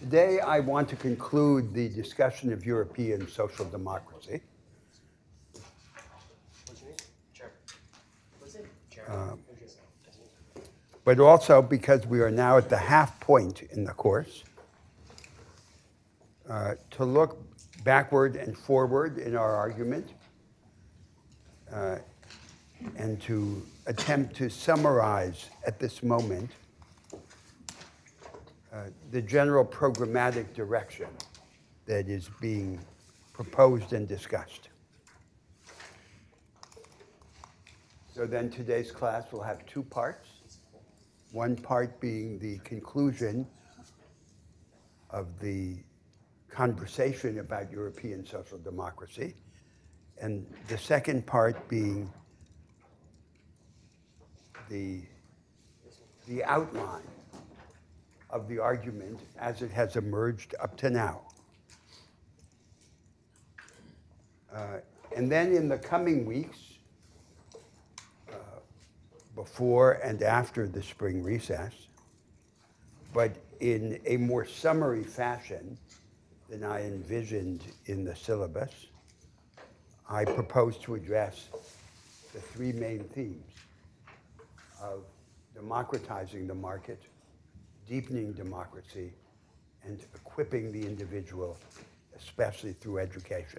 Today, I want to conclude the discussion of European social democracy. But also because we are now at the half point in the course, to look backward and forward in our argument, and to attempt to summarize at this moment the general programmatic direction that is being proposed and discussed. So then today's class will have two parts. One part being the conclusion of the conversation about European social democracy, and the second part being the outline of the argument as it has emerged up to now. And then in the coming weeks, before and after the spring recess, but in a more summary fashion than I envisioned in the syllabus, I propose to address the three main themes of democratizing the market, deepening democracy, and equipping the individual, especially through education.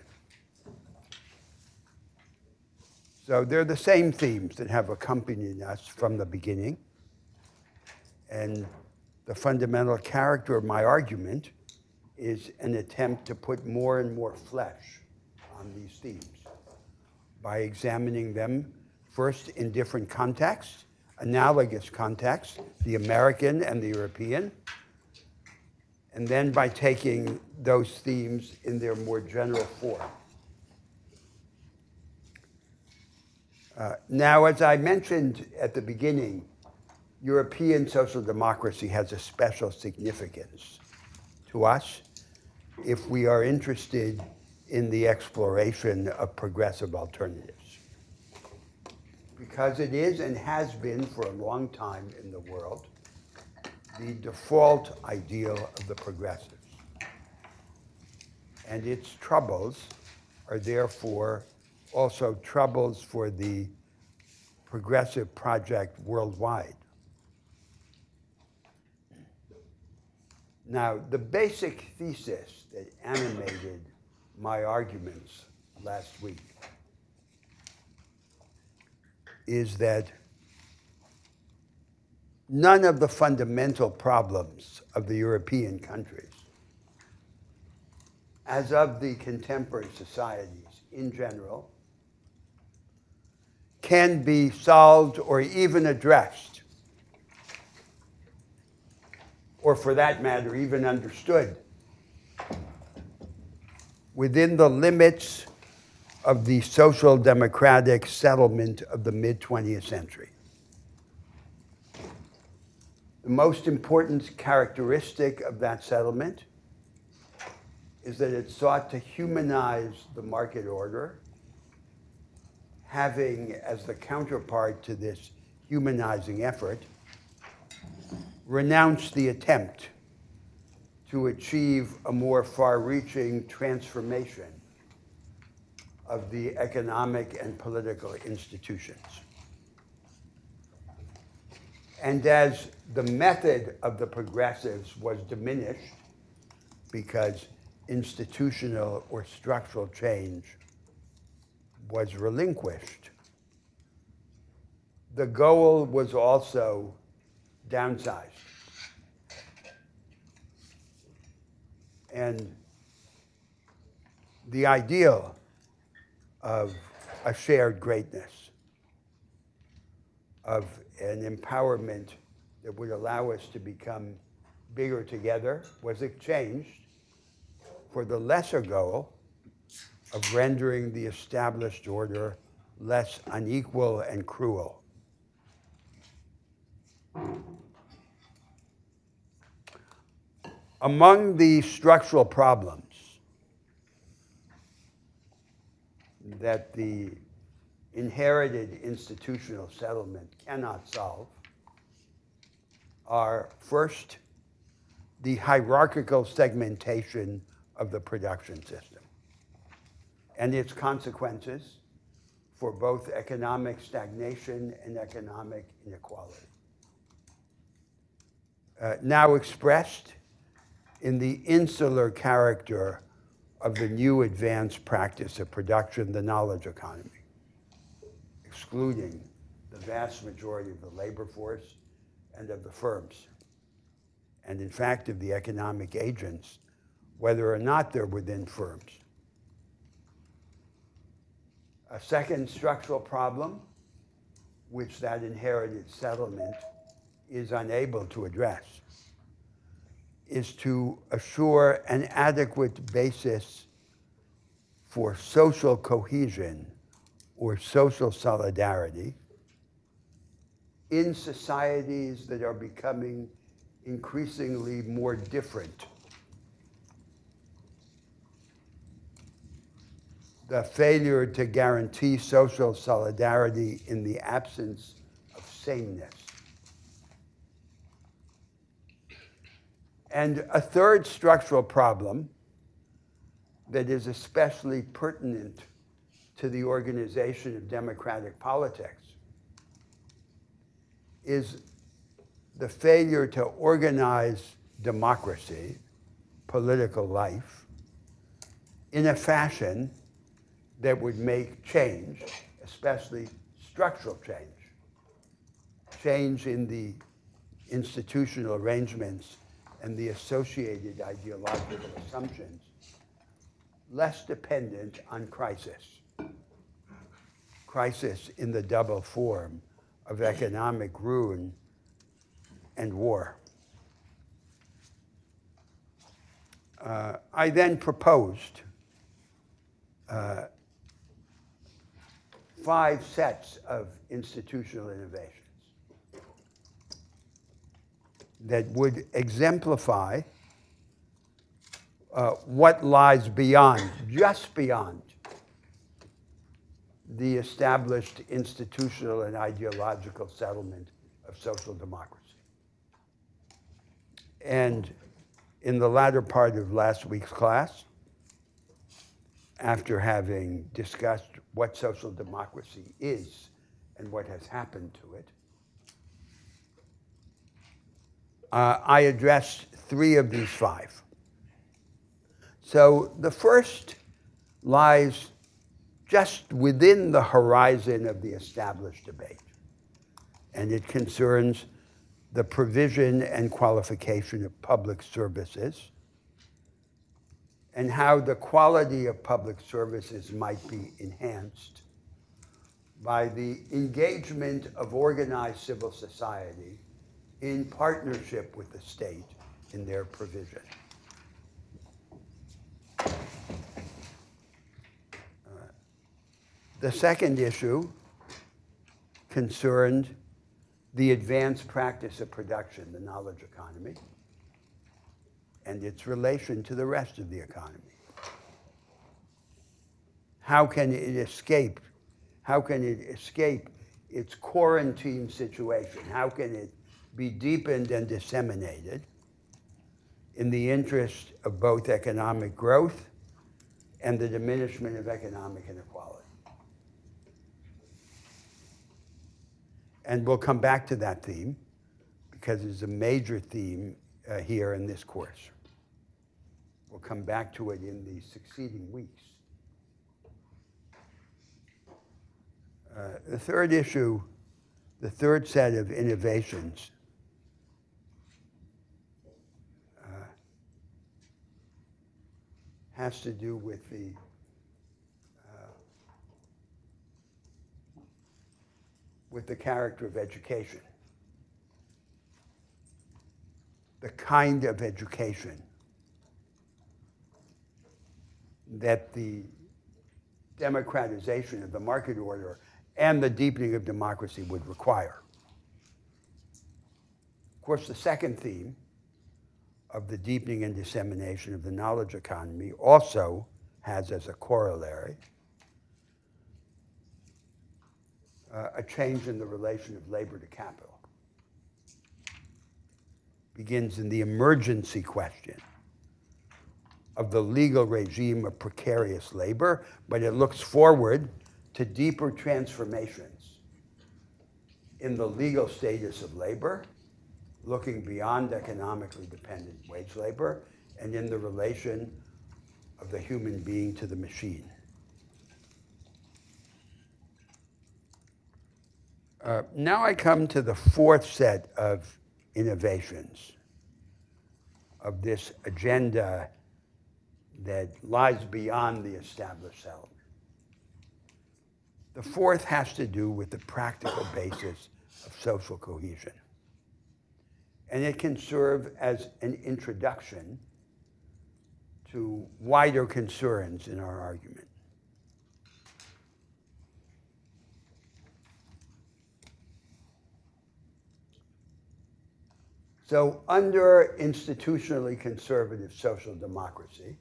So they're the same themes that have accompanied us from the beginning. And the fundamental character of my argument is an attempt to put more and more flesh on these themes by examining them first in different contexts, analogous contexts, the American and the European, and then by taking those themes in their more general form. Now, as I mentioned at the beginning, European social democracy has a special significance to us if we are interested in the exploration of progressive alternatives. Because it is and has been for a long time in the world the default ideal of the progressives. And its troubles are therefore also troubles for the progressive project worldwide. Now, the basic thesis that animated my arguments last week is that none of the fundamental problems of the European countries, as of the contemporary societies in general, can be solved or even addressed, or for that matter, even understood, within the limits of the social democratic settlement of the mid-20th century. The most important characteristic of that settlement is that it sought to humanize the market order, having as the counterpart to this humanizing effort, renounced the attempt to achieve a more far-reaching transformation of the economic and political institutions. And as the method of the progressives was diminished because institutional or structural change was relinquished, the goal was also downsized. And the ideal of a shared greatness, of an empowerment that would allow us to become bigger together, was exchanged for the lesser goal of rendering the established order less unequal and cruel. Among the structural problems that the inherited institutional settlement cannot solve are, first, the hierarchical segmentation of the production system and its consequences for both economic stagnation and economic inequality. Now expressed in the insular character of the new advanced practice of production, the knowledge economy, excluding the vast majority of the labor force and of the firms, and in fact of the economic agents, whether or not they're within firms. A second structural problem, which that inherited settlement is unable to address, is to assure an adequate basis for social cohesion or social solidarity in societies that are becoming increasingly more different. The failure to guarantee social solidarity in the absence of sameness. And a third structural problem that is especially pertinent to the organization of democratic politics is the failure to organize democracy, political life, in a fashion that would make change, especially structural change in the institutional arrangements and the associated ideological assumptions, less dependent on crisis. Crisis in the double form of economic ruin and war. I then proposed 5 sets of institutional innovations that would exemplify what lies beyond, just beyond, the established institutional and ideological settlement of social democracy. And in the latter part of last week's class, after having discussed what social democracy is and what has happened to it, I addressed 3 of these 5. So the first lies just within the horizon of the established debate, and it concerns the provision and qualification of public services and how the quality of public services might be enhanced by the engagement of organized civil society in partnership with the state in their provision. The second issue concerned the advanced practice of production, the knowledge economy, and its relation to the rest of the economy. How can it escape? How can it escape its quarantine situation? How can it be deepened and disseminated in the interest of both economic growth and the diminishment of economic inequality? And we'll come back to that theme because it's a major theme here in this course. We'll come back to it in the succeeding weeks. The third issue, the third set of innovations has to do with the character of education, the kind of education that the democratization of the market order and the deepening of democracy would require. Of course, the second theme of the deepening and dissemination of the knowledge economy also has as a corollary a change in the relation of labor to capital. begins in the emergency question of the legal regime of precarious labor, but it looks forward to deeper transformations in the legal status of labor, looking beyond economically dependent wage labor, and in the relation of the human being to the machine. Now I come to the fourth set of innovations of this agenda that lies beyond the established settlement. The fourth has to do with the practical basis of social cohesion. And it can serve as an introduction to wider concerns in our argument. So under institutionally conservative social democracy,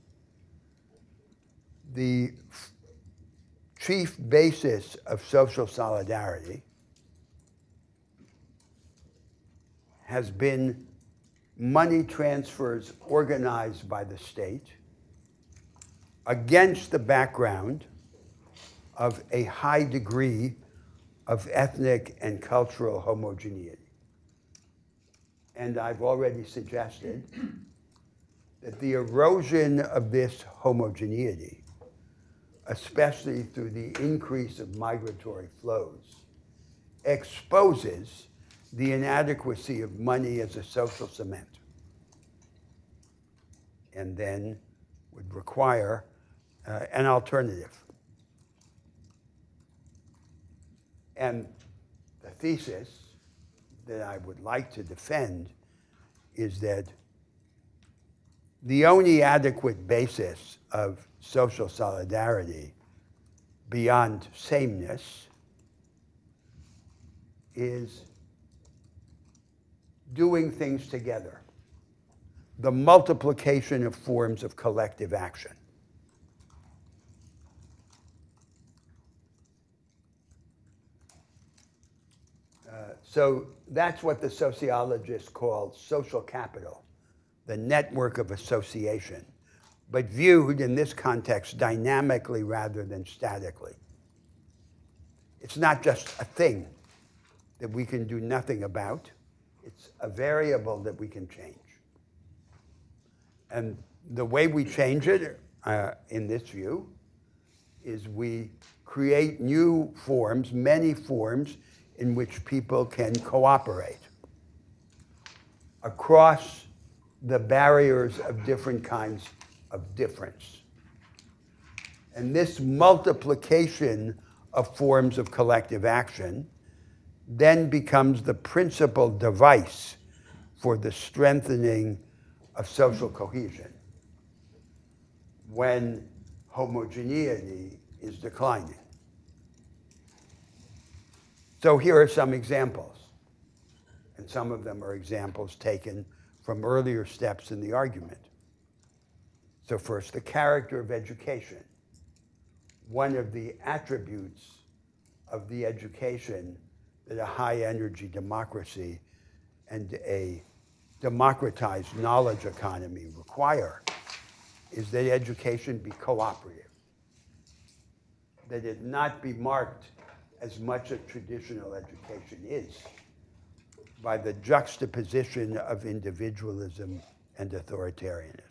the chief basis of social solidarity has been money transfers organized by the state against the background of a high degree of ethnic and cultural homogeneity. And I've already suggested that the erosion of this homogeneity, especially through the increase of migratory flows, exposes the inadequacy of money as a social cement, and then would require an alternative. And the thesis that I would like to defend is that the only adequate basis of social solidarity beyond sameness is doing things together, the multiplication of forms of collective action. So that's what the sociologists call social capital, the network of association, but viewed in this context dynamically rather than statically. It's not just a thing that we can do nothing about. It's a variable that we can change. And the way we change it, in this view, is we create new forms, many forms, in which people can cooperate across the barriers of different kinds of difference. And this multiplication of forms of collective action then becomes the principal device for the strengthening of social cohesion when homogeneity is declining. So here are some examples, and some of them are examples taken from earlier steps in the argument. So first, the character of education. One of the attributes of the education that a high-energy democracy and a democratized knowledge economy require is that education be cooperative, that it not be marked as much as traditional education is by the juxtaposition of individualism and authoritarianism.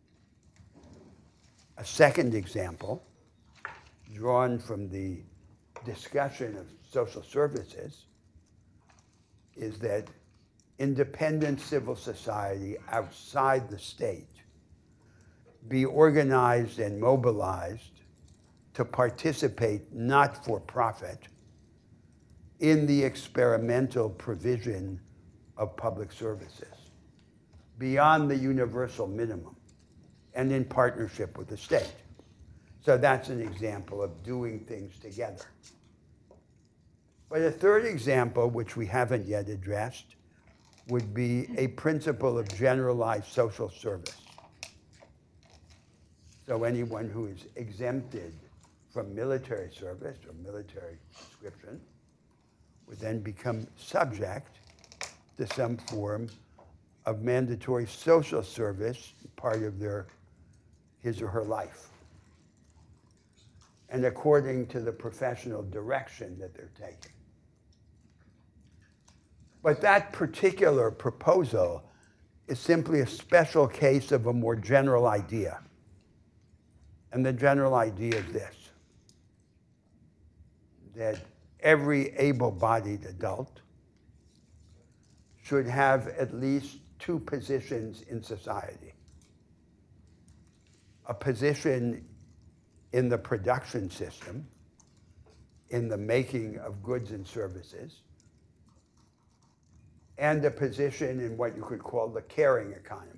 A second example, drawn from the discussion of social services, is that independent civil society outside the state be organized and mobilized to participate, not for profit, in the experimental provision of public services beyond the universal minimum and in partnership with the state. So that's an example of doing things together. But a third example, which we haven't yet addressed, would be a principle of generalized social service. So anyone who is exempted from military service or military conscription would then become subject to some form of mandatory social service part of his or her life, and according to the professional direction that they're taking. But that particular proposal is simply a special case of a more general idea. And the general idea is this: that every able-bodied adult should have at least two positions in society. A position in the production system, in the making of goods and services, and a position in what you could call the caring economy.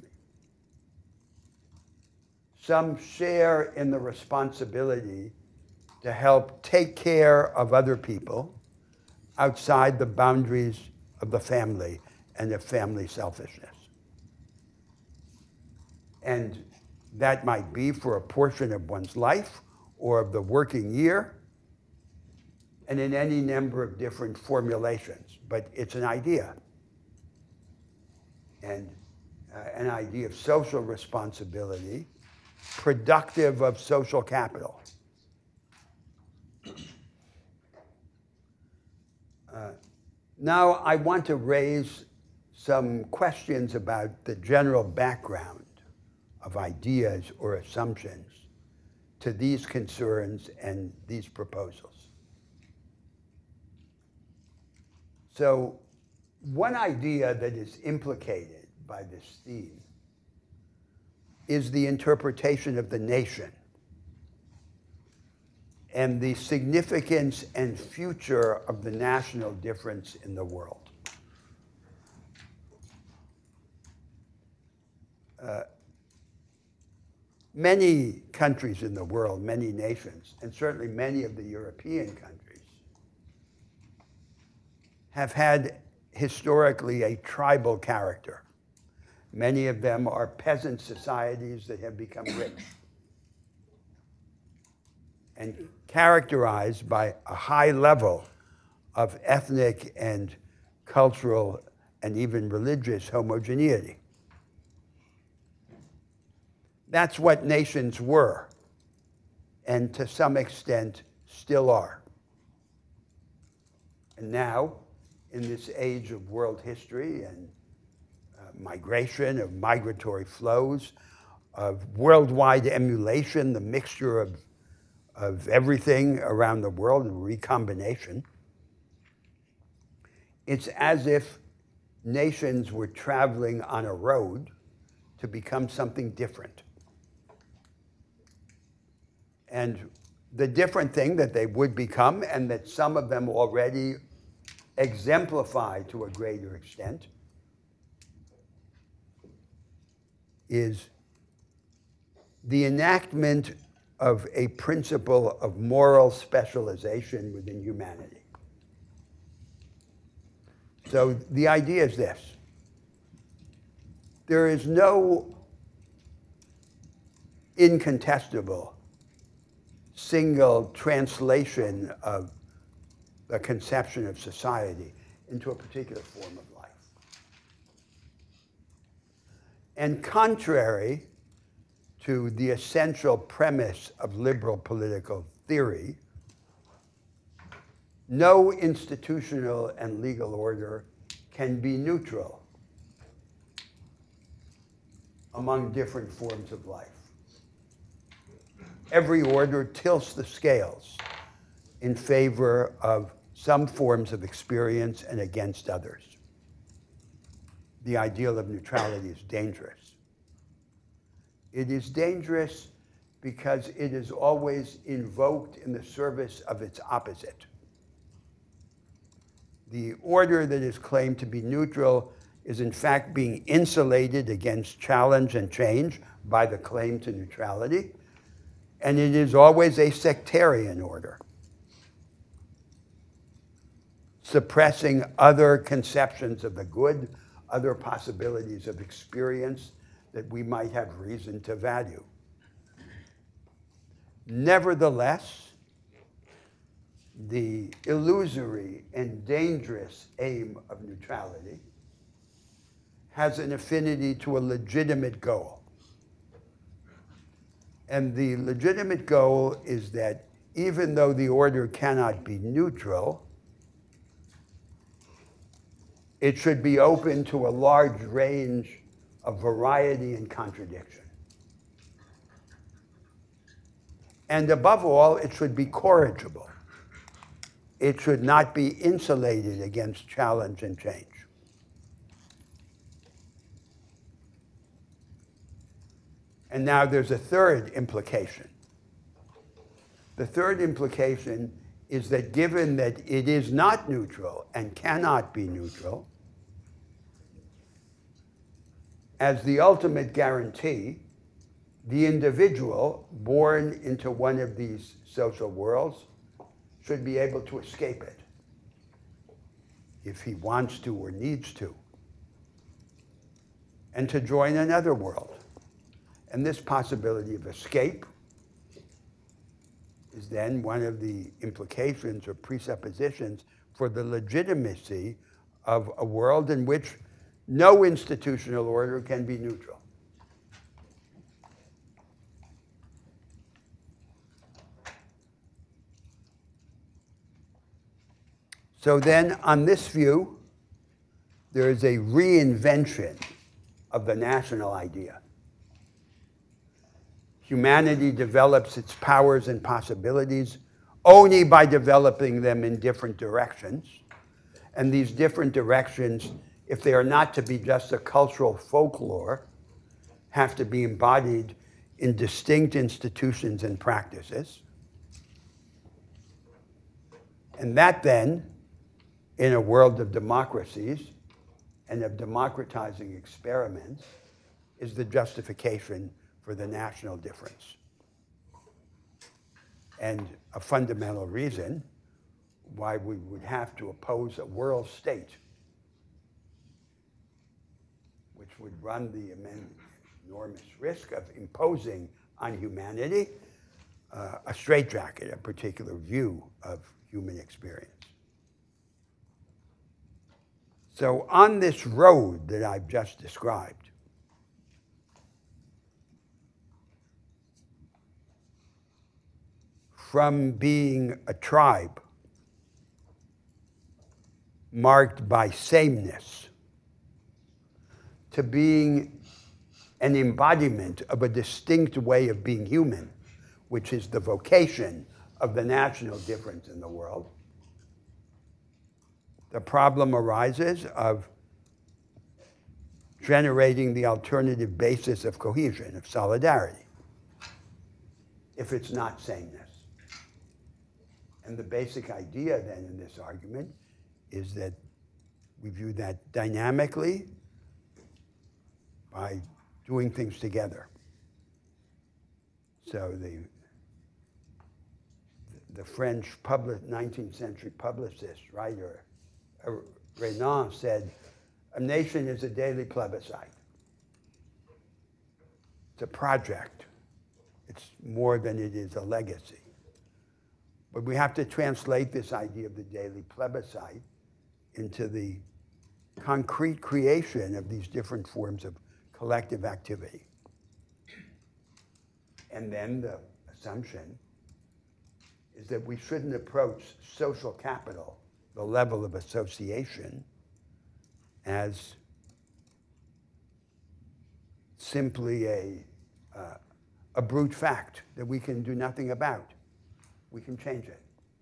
Some share in the responsibility to help take care of other people outside the boundaries of the family and of family selfishness. And that might be for a portion of one's life or of the working year, and in any number of different formulations, but it's an idea. And an idea of social responsibility, productive of social capital. Now I want to raise some questions about the general background of ideas or assumptions to these concerns and these proposals. So one idea that is implicated by this theme is the interpretation of the nation and the significance and future of the national difference in the world. Many countries in the world, many nations, and certainly many of the European countries, have had historically a tribal character. Many of them are peasant societies that have become rich and characterized by a high level of ethnic and cultural and even religious homogeneity. That's what nations were, and to some extent still are. And now, in this age of world history and migration, of migratory flows, of worldwide emulation, the mixture of everything around the world and recombination, it's as if nations were traveling on a road to become something different. And the different thing that they would become, and that some of them already exemplify to a greater extent, is the enactment of a principle of moral specialization within humanity. So the idea is this: there is no incontestable single translation of the conception of society into a particular form of life. And contrary to the essential premise of liberal political theory, no institutional and legal order can be neutral among different forms of life. Every order tilts the scales in favor of some forms of experience and against others. The ideal of neutrality is dangerous. It is dangerous because it is always invoked in the service of its opposite. The order that is claimed to be neutral is in fact being insulated against challenge and change by the claim to neutrality, and it is always a sectarian order, suppressing other conceptions of the good, other possibilities of experience that we might have reason to value. Nevertheless, the illusory and dangerous aim of neutrality has an affinity to a legitimate goal. And the legitimate goal is that even though the order cannot be neutral, it should be open to a large range of variety and contradiction. And above all, it should be corrigible. It should not be insulated against challenge and change. And now there's a third implication. The third implication is that given that it is not neutral and cannot be neutral, as the ultimate guarantee, the individual born into one of these social worlds should be able to escape it if he wants to or needs to, and to join another world. And this possibility of escape is then one of the implications or presuppositions for the legitimacy of a world in which no institutional order can be neutral. So then, on this view, there is a reinvention of the national idea. Humanity develops its powers and possibilities only by developing them in different directions. And these different directions, if they are not to be just a cultural folklore, have to be embodied in distinct institutions and practices. And that then, in a world of democracies and of democratizing experiments, is the justification for the national difference. And a fundamental reason why we would have to oppose a world state, which would run the enormous risk of imposing on humanity a straitjacket, a particular view of human experience. So on this road that I've just described, from being a tribe marked by sameness to being an embodiment of a distinct way of being human, which is the vocation of the national difference in the world, the problem arises of generating the alternative basis of cohesion, of solidarity, if it's not sameness. And the basic idea then in this argument is that we view that dynamically by doing things together. So the French 19th century publicist, writer, Renan said, a nation is a daily plebiscite. It's a project. It's more than it is a legacy. But we have to translate this idea of the daily plebiscite into the concrete creation of these different forms of collective activity. And then the assumption is that we shouldn't approach social capital, the level of association, as simply a brute fact that we can do nothing about. We can change it.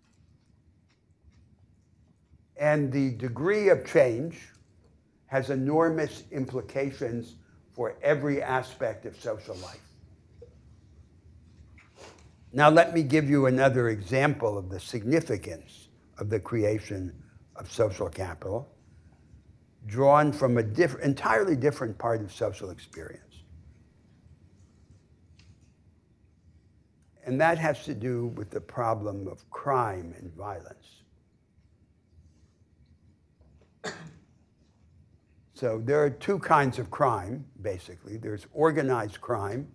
And the degree of change has enormous implications for every aspect of social life. Now let me give you another example of the significance of the creation of social capital, drawn from an entirely different part of social experience. And that has to do with the problem of crime and violence. So there are two kinds of crime, basically. There's organized crime,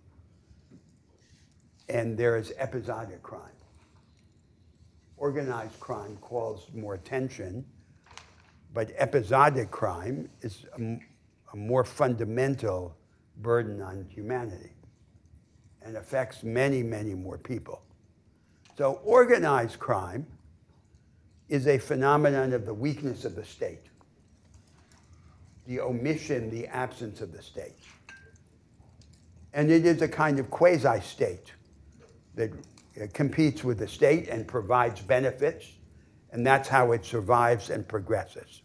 and there is episodic crime. Organized crime calls more attention, but episodic crime is a more fundamental burden on humanity and affects many, many more people. So organized crime is a phenomenon of the weakness of the state, the omission, the absence of the state. And it is a kind of quasi-state that competes with the state and provides benefits, and that's how it survives and progresses.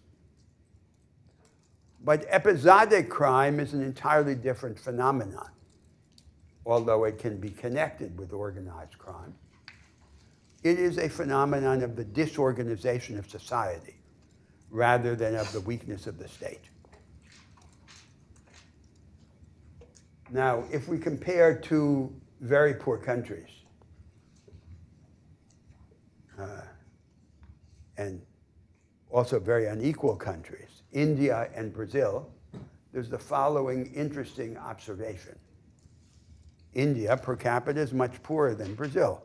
But episodic crime is an entirely different phenomenon, although it can be connected with organized crime. It is a phenomenon of the disorganization of society rather than of the weakness of the state. Now, if we compare two very poor countries, and also very unequal countries, India and Brazil, there's the following interesting observation. India per capita is much poorer than Brazil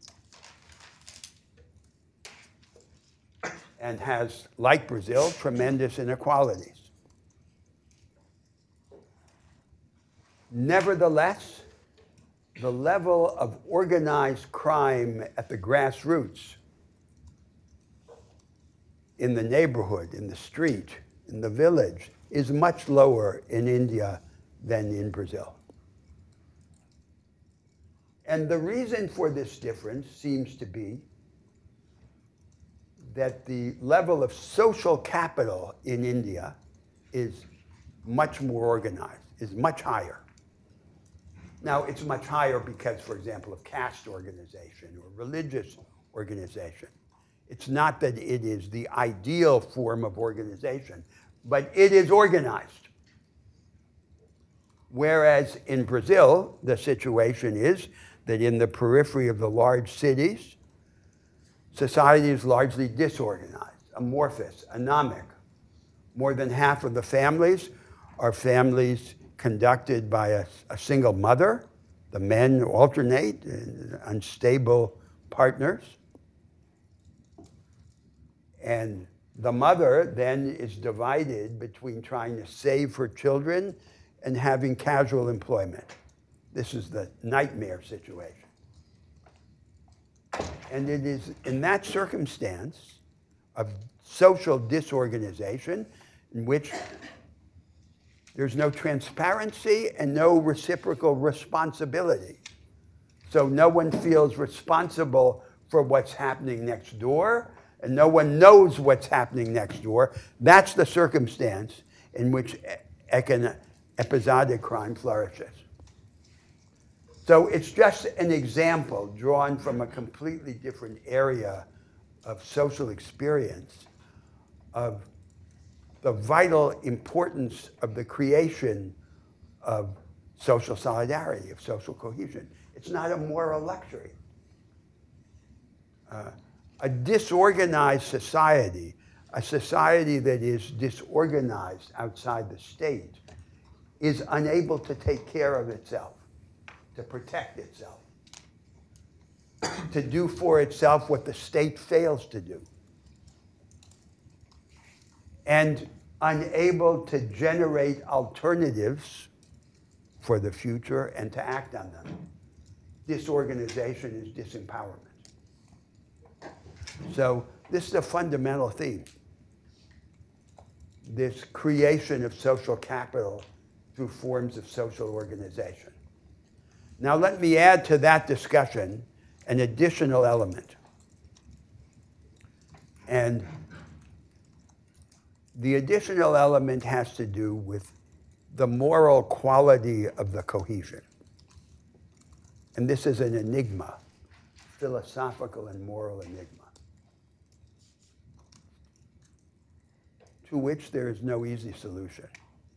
and has, like Brazil, tremendous inequalities. Nevertheless, the level of organized crime at the grassroots, in the neighborhood, in the street, in the village, is much lower in India than in Brazil. And the reason for this difference seems to be that the level of social capital in India is much more organized, is much higher. Now, it's much higher because, for example, of caste organization or religious organization. It's not that it is the ideal form of organization, but it is organized. Whereas in Brazil, the situation is that in the periphery of the large cities, society is largely disorganized, amorphous, anomic. More than half of the families are families conducted by a single mother. The men alternate, unstable partners. And the mother then is divided between trying to save her children and having casual employment. This is the nightmare situation. And it is in that circumstance of social disorganization in which there's no transparency and no reciprocal responsibility. So no one feels responsible for what's happening next door, and no one knows what's happening next door. That's the circumstance in which episodic crime flourishes. So it's just an example drawn from a completely different area of social experience of the vital importance of the creation of social solidarity, of social cohesion. It's not a moral luxury. A disorganized society, a society that is disorganized outside the state, is unable to take care of itself, to protect itself, to do for itself what the state fails to do, and unable to generate alternatives for the future and to act on them. Disorganization is disempowerment. So this is a fundamental theme. This creation of social capital through forms of social organization. Now let me add to that discussion an additional element. And the additional element has to do with the moral quality of the cohesion. And this is an enigma, philosophical and moral enigma, to which there is no easy solution.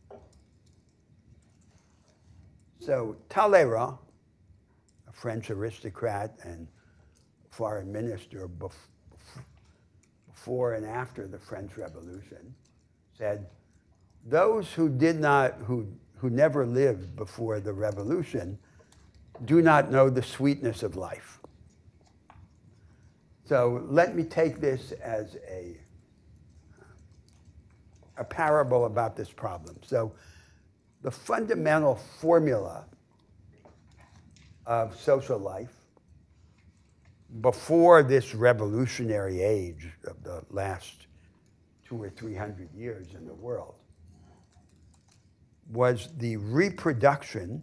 So Talleyrand, a French aristocrat and foreign minister before and after the French Revolution, said, those who never lived before the revolution do not know the sweetness of life. So let me take this as a parable about this problem. So the fundamental formula of social life before this revolutionary age of the last 200 or 300 years in the world was the reproduction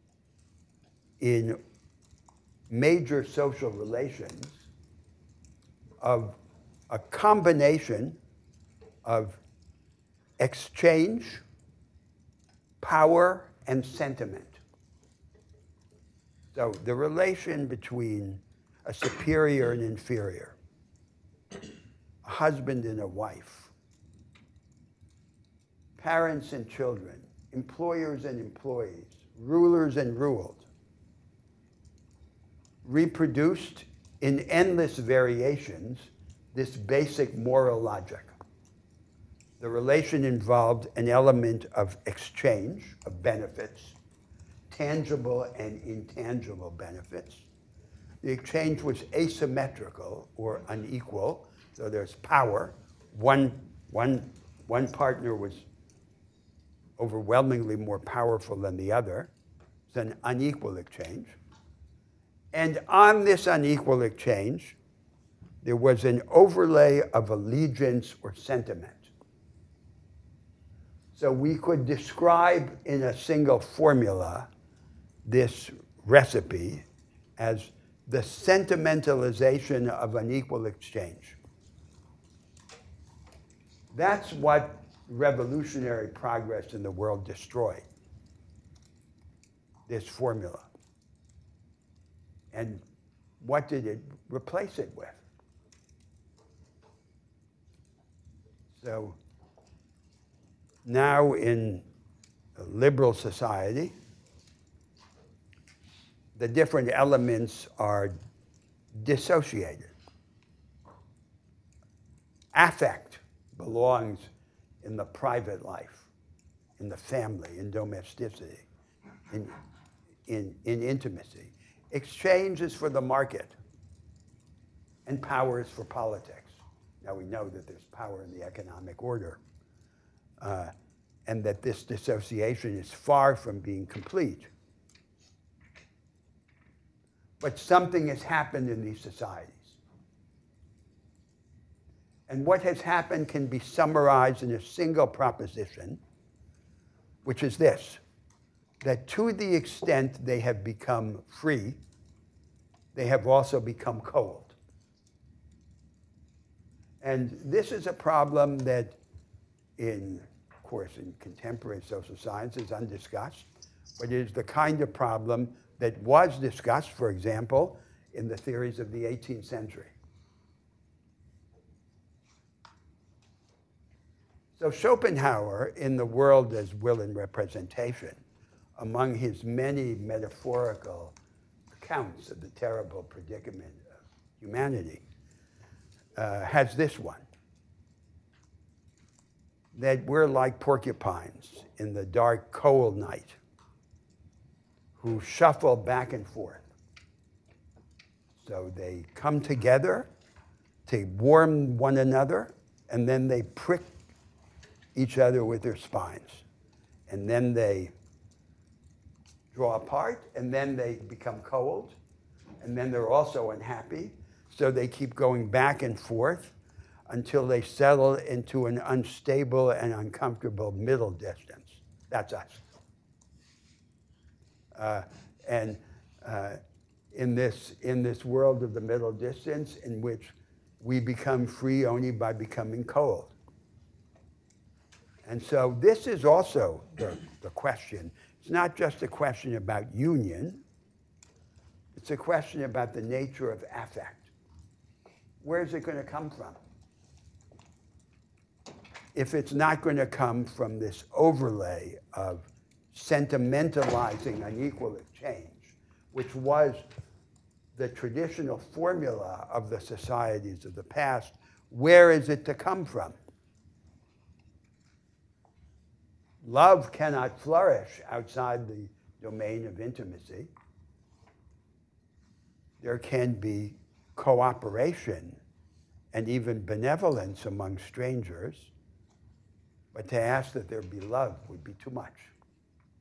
in major social relations of a combination of exchange, power, and sentiment. So the relation between a superior and inferior, a husband and a wife, parents and children, employers and employees, rulers and ruled, reproduced in endless variations this basic moral logic. The relation involved an element of exchange, of benefits, tangible and intangible benefits. The exchange was asymmetrical or unequal, so there's power. One partner was overwhelmingly more powerful than the other. It's an unequal exchange. And on this unequal exchange, there was an overlay of allegiance or sentiment. So we could describe in a single formula this recipe as the sentimentalization of unequal exchange. That's what revolutionary progress in the world destroyed, this formula. And what did it replace it with? So now in a liberal society, the different elements are dissociated. Affect belongs in the private life, in the family, in domesticity, in intimacy. Exchange is for the market, and power is for politics. Now we know that there's power in the economic order, and that this dissociation is far from being complete. But something has happened in these societies. And what has happened can be summarized in a single proposition, which is this: that to the extent they have become free, they have also become cold. And this is a problem that, of course, in contemporary social science is undiscussed, but it is the kind of problem that was discussed, for example, in the theories of the 18th century. So Schopenhauer, in The World as Will and Representation, among his many metaphorical accounts of the terrible predicament of humanity, has this one, that we're like porcupines in the dark, cold night who shuffle back and forth. So they come together to warm one another, and then they prick each other with their spines. And then they draw apart, and then they become cold, and then they're also unhappy. So they keep going back and forth until they settle into an unstable and uncomfortable middle distance. That's us. In this world of the middle distance, in which we become free only by becoming cold. And so this is also the question. It's not just a question about union. It's a question about the nature of affect. Where's it going to come from? If it's not going to come from this overlay of sentimentalizing unequal exchange, which was the traditional formula of the societies of the past, where is it to come from? Love cannot flourish outside the domain of intimacy. There can be cooperation and even benevolence among strangers, but to ask that there be love would be too much.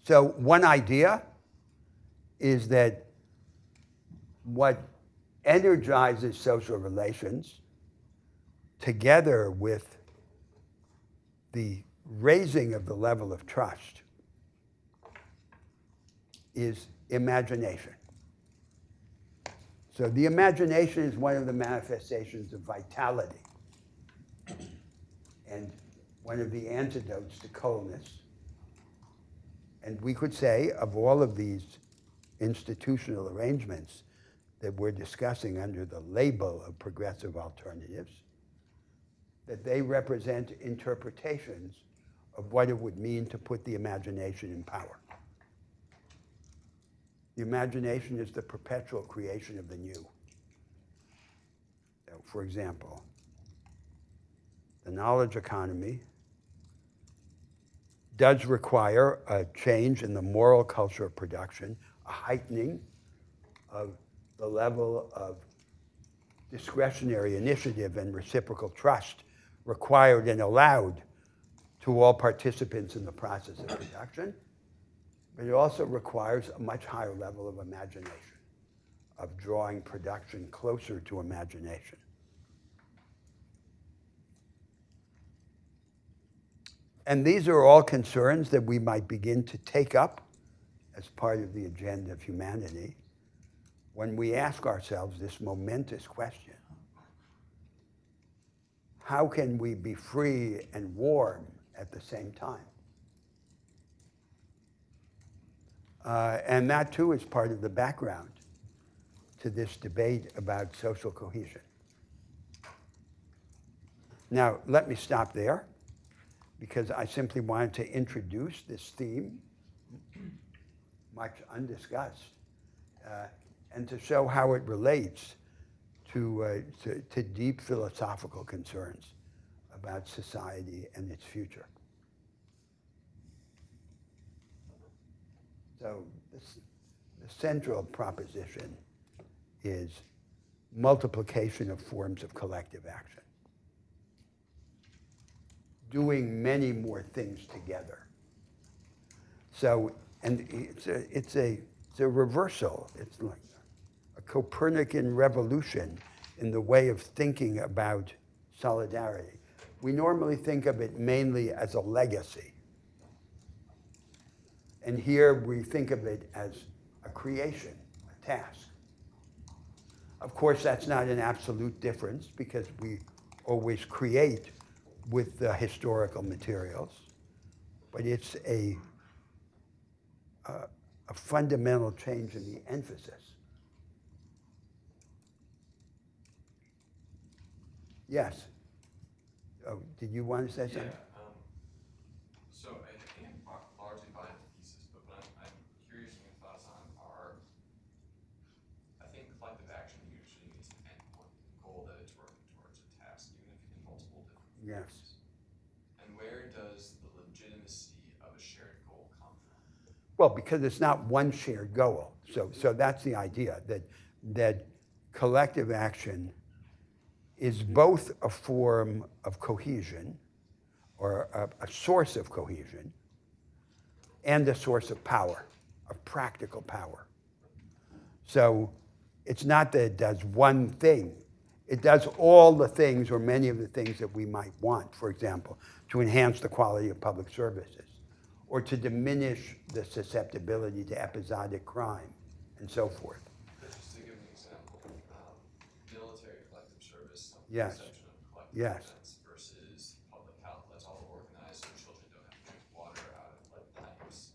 So one idea is that what energizes social relations, together with the raising of the level of trust, is imagination. So the imagination is one of the manifestations of vitality and one of the antidotes to coldness. And we could say of all of these institutional arrangements that we're discussing under the label of progressive alternatives, that they represent interpretations of what it would mean to put the imagination in power. The imagination is the perpetual creation of the new. So, for example, the knowledge economy does require a change in the moral culture of production, a heightening of the level of discretionary initiative and reciprocal trust required and allowed to all participants in the process of production. But it also requires a much higher level of imagination, of drawing production closer to imagination. And these are all concerns that we might begin to take up as part of the agenda of humanity when we ask ourselves this momentous question: how can we be free and warm at the same time? And that too is part of the background to this debate about social cohesion. Now, let me stop there, because I simply wanted to introduce this theme, much undiscussed, and to show how it relates to deep philosophical concerns about society and its future. So the central proposition is multiplication of forms of collective action, doing many more things together. So, and it's a reversal. It's like a Copernican revolution in the way of thinking about solidarity. We normally think of it mainly as a legacy. And here we think of it as a creation, a task. Of course, that's not an absolute difference, because we always create with the historical materials, but it's a fundamental change in the emphasis. Yes. Oh, did you want to say something? So I think I'm largely buying the thesis, but what I'm curious in your thoughts on are, I think collective action usually needs an endpoint, a goal that it's working towards, a task, even if in multiple different ways. Yes. And where does the legitimacy of a shared goal come from? Well, because it's not one shared goal. So that's the idea, that collective action is both a form of cohesion, or a source of cohesion, and a source of power, of practical power. So it's not that it does one thing. It does all the things, or many of the things that we might want, for example, to enhance the quality of public services, or to diminish the susceptibility to episodic crime, and so forth. Just to give an example, military collective service, Yes. conception of collective Yes. defense versus public health, let's all organize so children don't have to drink water out of lead pipes.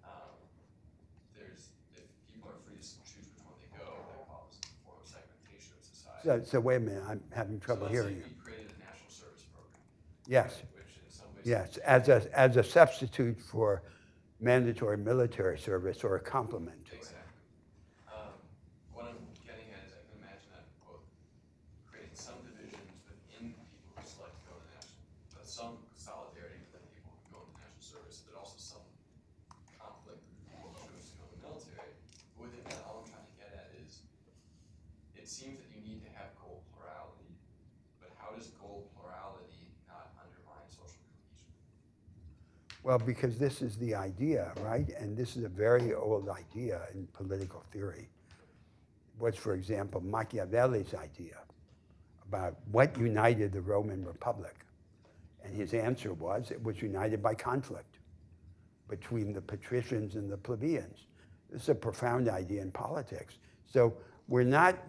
If people are free to choose which one they go, that causes a form of segmentation of society. So wait a minute, I'm having trouble hearing you. So let's say we created a national service program. Yes. Right, which in some ways. Yes, as a substitute for mandatory military service, or a complement to it. Exactly. What I'm getting at is I can imagine that both creating some divisions within people who select to go to national, some solidarity within people who go into national service, but also some conflict with people who choose to go to the military. But within that, all I'm trying to get at is, it seems that you need to have goal plurality, but how does goal plurality not undermine social cohesion? Well, because this is the idea, right? And this is a very old idea in political theory. What's, for example, Machiavelli's idea about what united the Roman Republic. And his answer was it was united by conflict between the patricians and the plebeians. This is a profound idea in politics. So we're not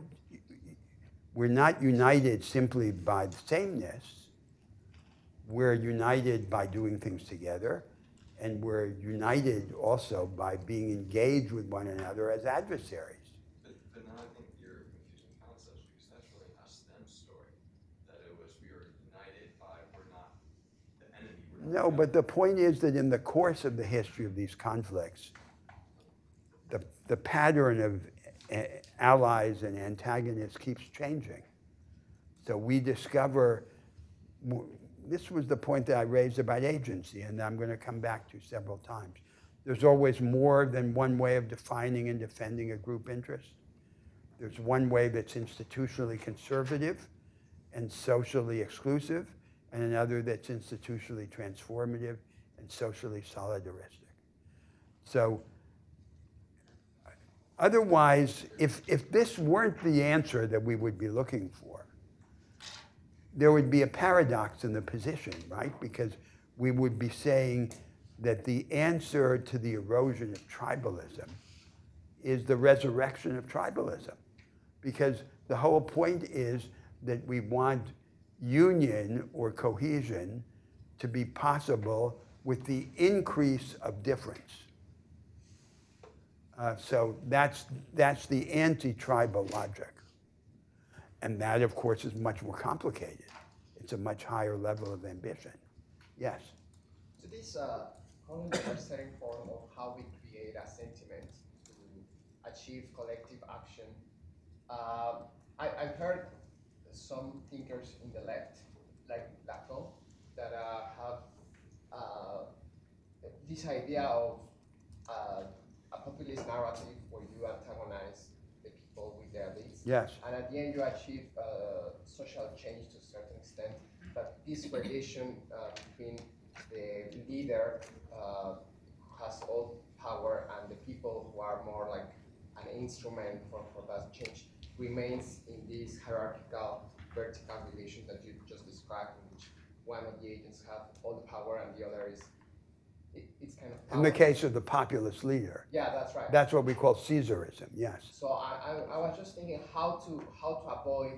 united simply by the sameness. We're united by doing things together, and we're united also by being engaged with one another as adversaries. But now I think you're confusing concepts, because that's really an us-them story. That it was, we were united by, we're not the enemy. No, but the point is that in the course of the history of these conflicts, the pattern of allies and antagonists keeps changing. So we discover, this was the point that I raised about agency, and I'm going to come back to several times. There's always more than one way of defining and defending a group interest. There's one way that's institutionally conservative and socially exclusive, and another that's institutionally transformative and socially solidaristic. So otherwise, if this weren't the answer that we would be looking for, there would be a paradox in the position, right? Because we would be saying that the answer to the erosion of tribalism is the resurrection of tribalism. Because the whole point is that we want union or cohesion to be possible with the increase of difference. So that's the anti-tribal logic. And that, of course, is much more complicated. It's a much higher level of ambition. Yes? So this only the setting form of how we create a sentiment to achieve collective action. I've heard some thinkers in the left, like Lacan, that have this idea of a populist narrative where you antagonize the people with their elites. Yes. And at the end you achieve social change to a certain extent, but this relation between the leader who has all power and the people who are more like an instrument for that change remains in this hierarchical, vertical relation that you just described, in which one of the agents have all the power and the other is, it's kind of power. In the case of the populist leader. Yeah, that's right. That's what we call Caesarism, yes. So I was just thinking how to avoid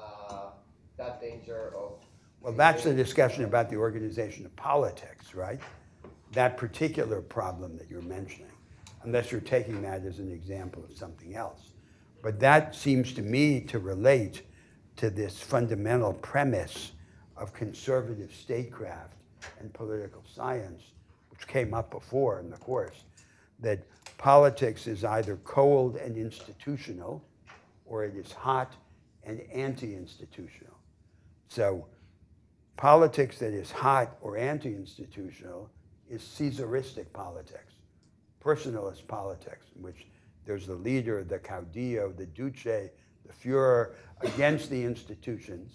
that danger of... Well, that's the discussion about the organization of politics, right? That particular problem that you're mentioning, unless you're taking that as an example of something else. But that seems to me to relate to this fundamental premise of conservative statecraft and political science, which came up before in the course, that politics is either cold and institutional, or it is hot and anti-institutional. So politics that is hot or anti-institutional is Caesaristic politics, personalist politics, in which there's the leader, the caudillo, the duce, the Führer, against the institutions,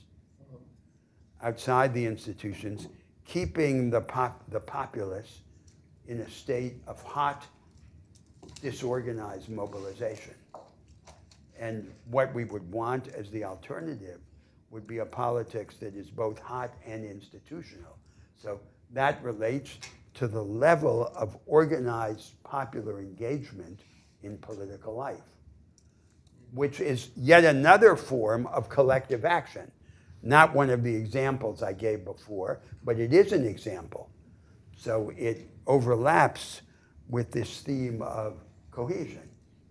outside the institutions, keeping the populace in a state of hot, disorganized mobilization. And what we would want as the alternative would be a politics that is both hot and institutional. So that relates to the level of organized popular engagement in political life, which is yet another form of collective action. Not one of the examples I gave before, but it is an example. So it overlaps with this theme of cohesion.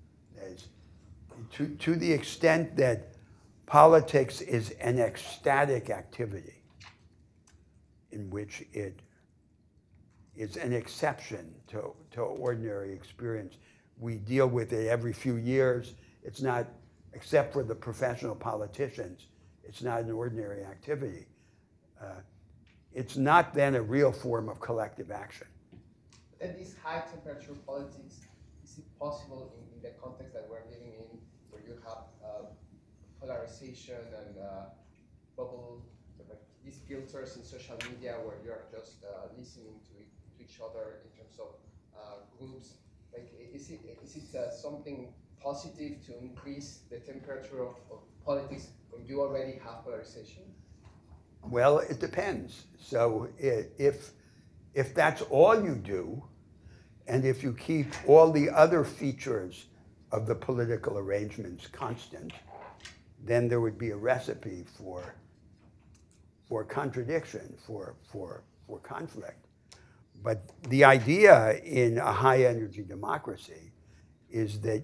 To the extent that politics is an ecstatic activity in which it is an exception to ordinary experience. We deal with it every few years. It's not, except for the professional politicians, it's not an ordinary activity. It's not then a real form of collective action. And this high temperature politics, is it possible in the context that we're living in, where you have polarization and bubble, these filters in social media where you're just listening to it to each other in terms of groups? Like, is it something positive to increase the temperature of politics when you already have polarization? Well, it depends. So if that's all you do, and if you keep all the other features of the political arrangements constant, then there would be a recipe for contradiction, for conflict. But the idea in a high-energy democracy is that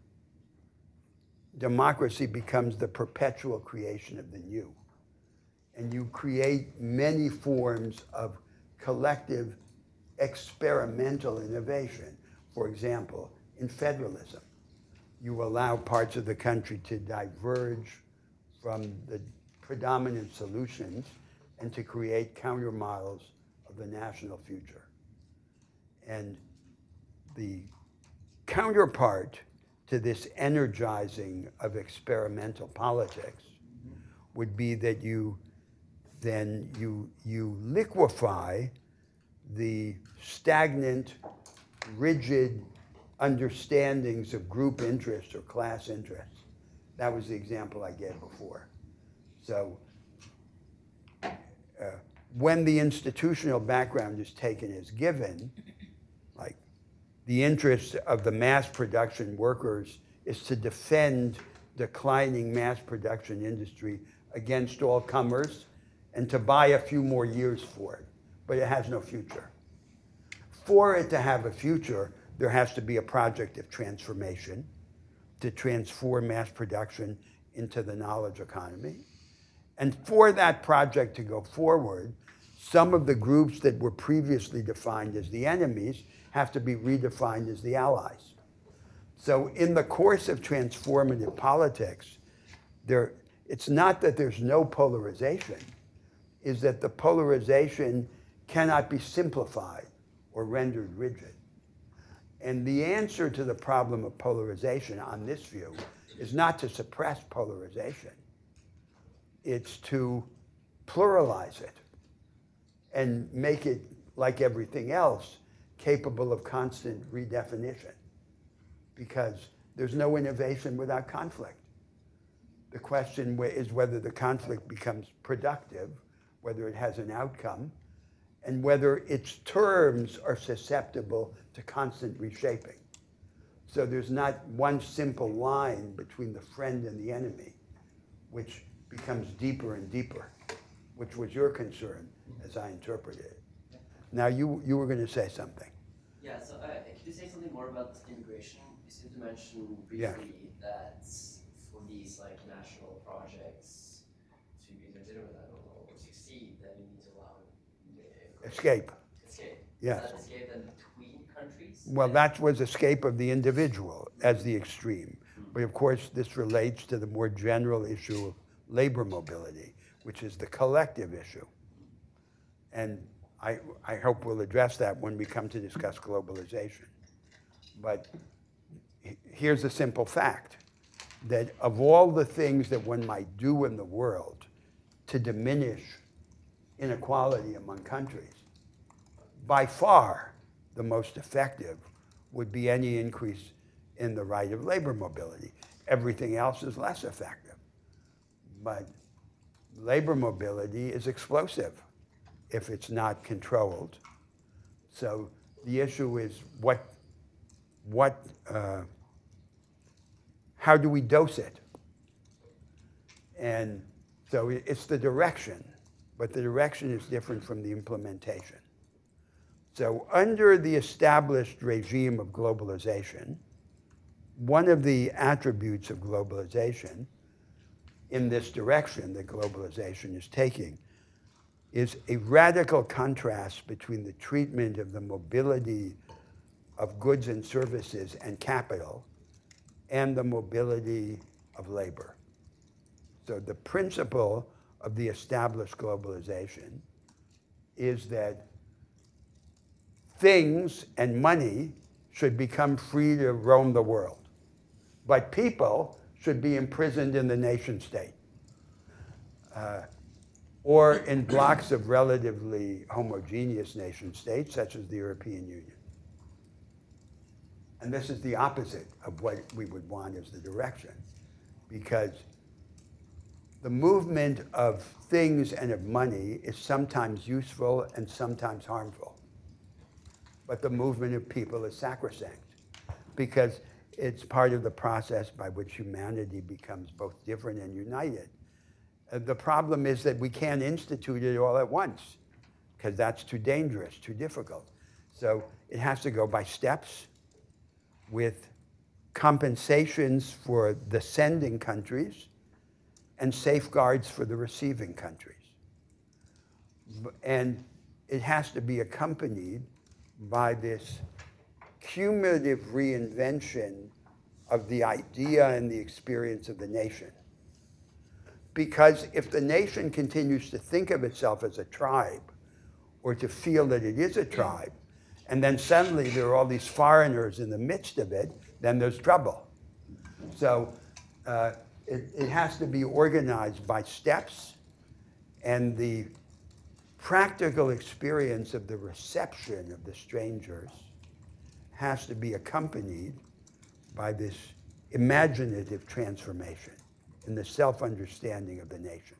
democracy becomes the perpetual creation of the new. And you create many forms of collective experimental innovation. For example, in federalism, you allow parts of the country to diverge from the predominant solutions and to create counter models of the national future. And the counterpart to this energizing of experimental politics would be that you liquefy the stagnant, rigid understandings of group interests or class interests. That was the example I gave before. So when the institutional background is taken as given, like the interest of the mass production workers is to defend declining mass production industry against all comers and to buy a few more years for it, but it has no future. For it to have a future, there has to be a project of transformation to transform mass production into the knowledge economy. And for that project to go forward, some of the groups that were previously defined as the enemies have to be redefined as the allies. So in the course of transformative politics, it's not that there's no polarization, is that the polarization cannot be simplified or rendered rigid. And the answer to the problem of polarization on this view is not to suppress polarization. It's to pluralize it and make it, like everything else, capable of constant redefinition. Because there's no innovation without conflict. The question is whether the conflict becomes productive, whether it has an outcome, and whether its terms are susceptible to constant reshaping. So there's not one simple line between the friend and the enemy, which becomes deeper and deeper, which was your concern, as I interpreted it. Now, you were going to say something. Yeah, so could you say something more about immigration? You seem to mention briefly that for these like national projects to be legitimate or succeed, then you need to allow Escape. Escape. Yes. Is that escape then between countries? Well, that was escape of the individual as the extreme. But of course, this relates to the more general issue of labor mobility, which is the collective issue. And I hope we'll address that when we come to discuss globalization. But here's a simple fact, that of all the things that one might do in the world to diminish inequality among countries, by far the most effective would be any increase in the right of labor mobility. Everything else is less effective. But labor mobility is explosive if it's not controlled. So the issue is how do we dose it? And so it's the direction, but the direction is different from the implementation. So under the established regime of globalization, one of the attributes of globalization in this direction that globalization is taking is a radical contrast between the treatment of the mobility of goods and services and capital and the mobility of labor. So the principle of the established globalization is that things and money should become free to roam the world, but people should be imprisoned in the nation state. or in blocks of relatively homogeneous nation states, such as the European Union. And this is the opposite of what we would want as the direction, because the movement of things and of money is sometimes useful and sometimes harmful. But the movement of people is sacrosanct, because it's part of the process by which humanity becomes both different and united. The problem is that we can't institute it all at once, because that's too dangerous, too difficult. So it has to go by steps, with compensations for the sending countries and safeguards for the receiving countries. And it has to be accompanied by this cumulative reinvention of the idea and the experience of the nation. Because if the nation continues to think of itself as a tribe, or to feel that it is a tribe, and then suddenly there are all these foreigners in the midst of it, then there's trouble. So it has to be organized by steps, and the practical experience of the reception of the strangers has to be accompanied by this imaginative transformation in the self-understanding of the nation.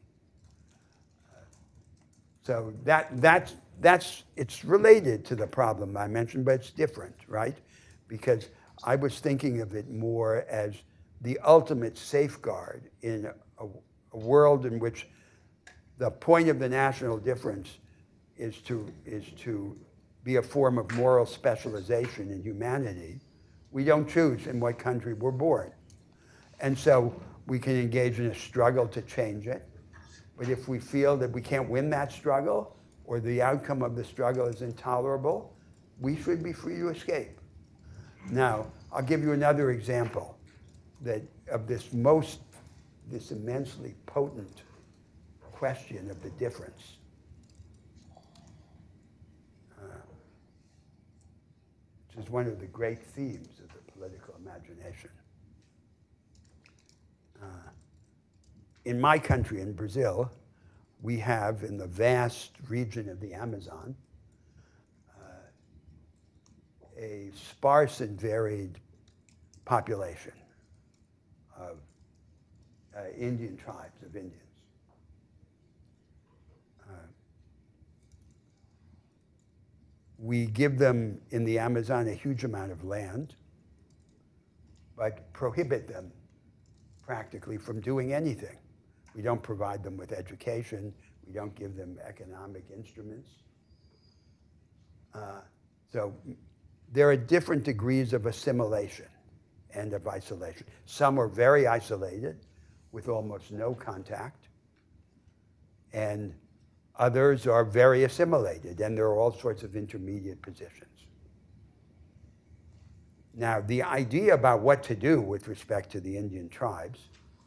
So it's related to the problem I mentioned, but it's different, right? Because I was thinking of it more as the ultimate safeguard in a world in which the point of the national difference is to be a form of moral specialization in humanity. We don't choose in what country we're born. And so we can engage in a struggle to change it. But if we feel that we can't win that struggle, or the outcome of the struggle is intolerable, we should be free to escape. Now, I'll give you another example of this immensely potent question of the difference. Which is one of the great themes of the political imagination. In my country, in Brazil, we have in the vast region of the Amazon a sparse and varied population of Indian tribes, of Indians. We give them in the Amazon a huge amount of land, but prohibit them practically from doing anything. We don't provide them with education. We don't give them economic instruments. So there are different degrees of assimilation and of isolation. Some are very isolated with almost no contact, and others are very assimilated, and there are all sorts of intermediate positions. Now, the idea about what to do with respect to the Indian tribes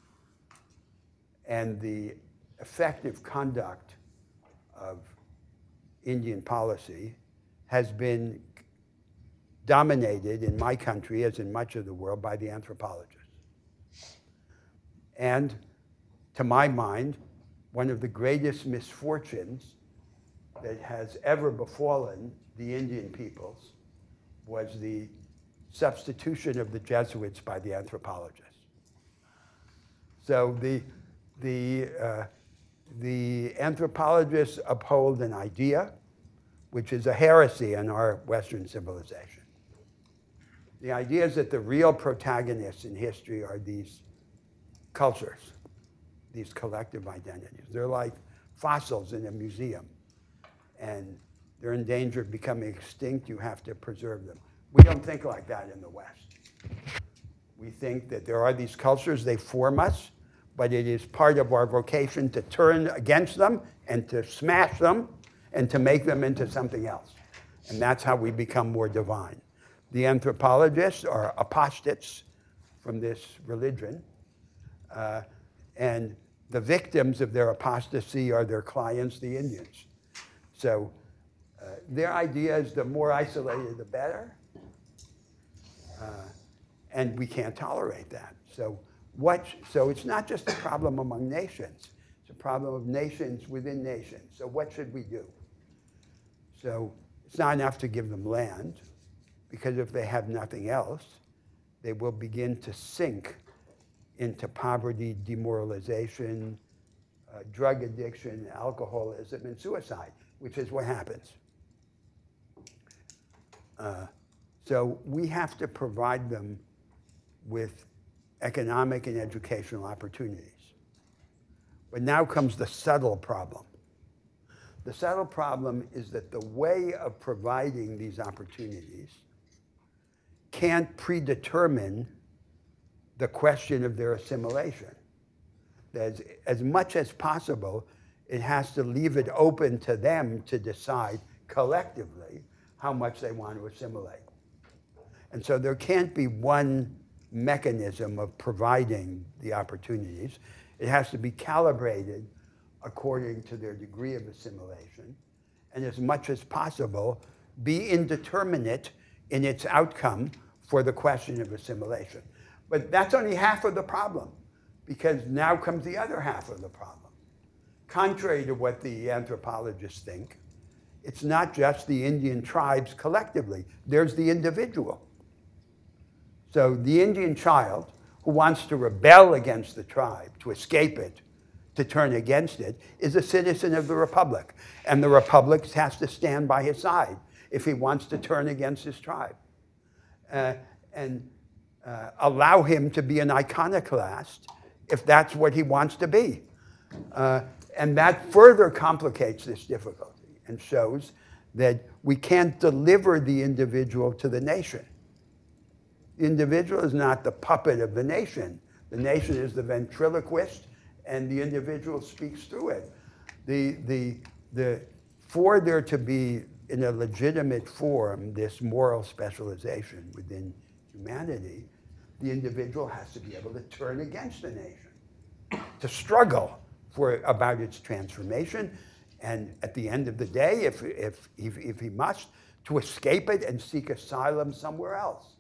and the effective conduct of Indian policy has been dominated in my country, as in much of the world, by the anthropologists. And to my mind, one of the greatest misfortunes that has ever befallen the Indian peoples was the substitution of the Jesuits by the anthropologists. So the anthropologists uphold an idea which is a heresy in our Western civilization. The idea is that the real protagonists in history are these cultures, these collective identities. They're like fossils in a museum, and they're in danger of becoming extinct. You have to preserve them. We don't think like that in the West. We think that there are these cultures, they form us, but it is part of our vocation to turn against them and to smash them and to make them into something else. And that's how we become more divine. The anthropologists are apostates from this religion, and the victims of their apostasy are their clients, the Indians. So their idea is the more isolated, the better. And we can't tolerate that. So it's not just a problem among nations. It's a a problem of nations within nations. So what should we do? So it's not enough to give them land, because if they have nothing else, they will begin to sink into poverty, demoralization, drug addiction, alcoholism, and suicide, which is what happens. So we have to provide them with economic and educational opportunities. But now comes the subtle problem. The subtle problem is that the way of providing these opportunities can't predetermine the question of their assimilation. As much as possible, it has to leave it open to them to decide collectively how much they want to assimilate. And so there can't be one mechanism of providing the opportunities. It has to be calibrated according to their degree of assimilation, and as much as possible, be indeterminate in its outcome for the question of assimilation. But that's only half of the problem, because now comes the other half of the problem. Contrary to what the anthropologists think, it's not just the Indian tribes collectively. There's the individual. So the Indian child who wants to rebel against the tribe, to escape it, to turn against it, is a citizen of the Republic. And the Republic has to stand by his side if he wants to turn against his tribe. And allow him to be an iconoclast if that's what he wants to be. And that further complicates this difficulty and shows that we can't deliver the individual to the nation. The individual is not the puppet of the nation. The nation is the ventriloquist, and the individual speaks through it. For there to be, in a legitimate form, this moral specialization within humanity, the individual has to be able to turn against the nation, to struggle about its transformation, and at the end of the day, if he must, to escape it and seek asylum somewhere else.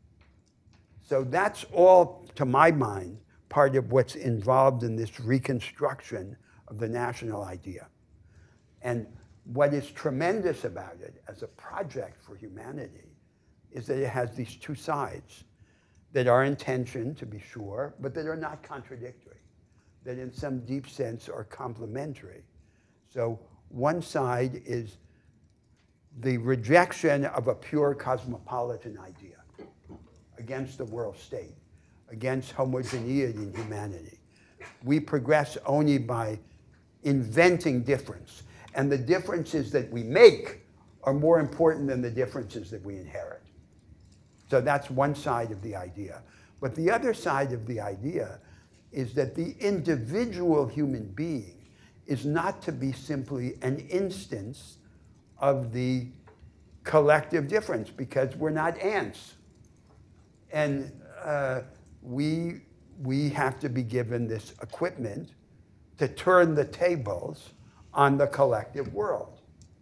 So that's all, to my mind, part of what's involved in this reconstruction of the national idea. And what is tremendous about it as a project for humanity is that it has these two sides that are in tension, to be sure, but that are not contradictory, that in some deep sense are complementary. So one side is the rejection of a pure cosmopolitan idea against the world state, against homogeneity in humanity. We progress only by inventing difference. And the differences that we make are more important than the differences that we inherit. So that's one side of the idea. But the other side of the idea is that the individual human being is not to be simply an instance of the collective difference, because we're not ants. And we have to be given this equipment to turn the tables on the collective world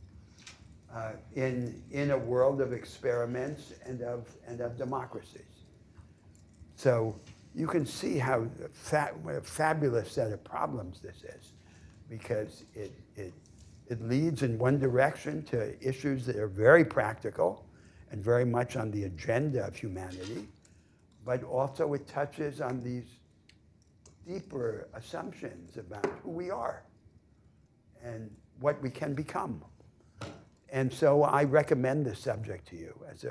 in a world of experiments and of democracies. So you can see how what a fabulous set of problems this is, because it leads in one direction to issues that are very practical and very much on the agenda of humanity, but also it touches on these deeper assumptions about who we are and what we can become. And so I recommend this subject to you as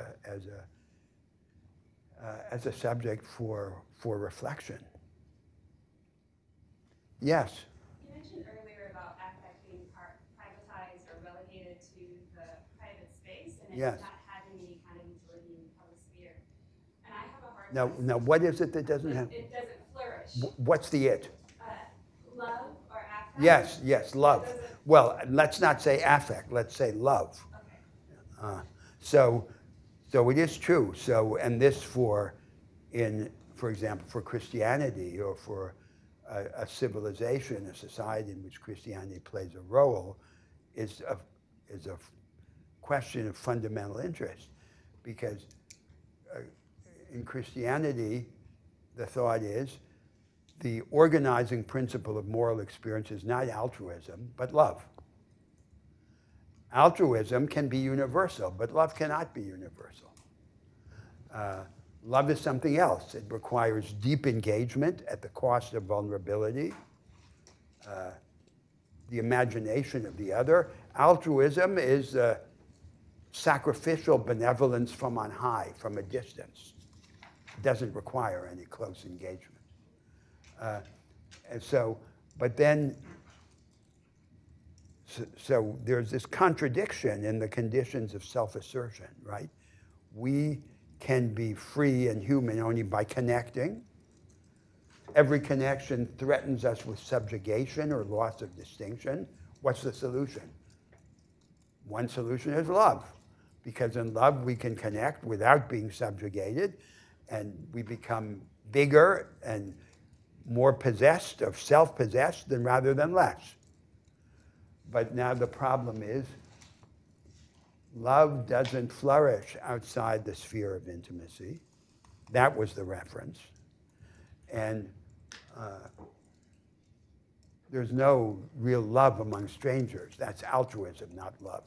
a subject for reflection. Yes? You mentioned earlier about affect being privatized or relegated to the private space, and Yes. not having any kind of utility in the public sphere. And I have a hard time. Now, what is it that doesn't have? It doesn't flourish. What's the it? Love or affect? Yes, love. Well, let's not say affect, let's say love. Okay. So it is true. So, and this for example, for Christianity or for a civilization, a society in which Christianity plays a role, is a question of fundamental interest, because in Christianity, the thought is the organizing principle of moral experience is not altruism, but love. Altruism can be universal, but love cannot be universal. Love is something else. It requires deep engagement at the cost of vulnerability, the imagination of the other. Altruism is sacrificial benevolence from on high, from a distance. It doesn't require any close engagement. But then, so there's this contradiction in the conditions of self-assertion, right? We can be free and human only by connecting. Every connection threatens us with subjugation or loss of distinction. What's the solution? One solution is love, because in love we can connect without being subjugated, and we become bigger and more possessed of self-possessed rather than less. But now the problem is love doesn't flourish outside the sphere of intimacy. That was the reference. And there's no real love among strangers. That's altruism, not love.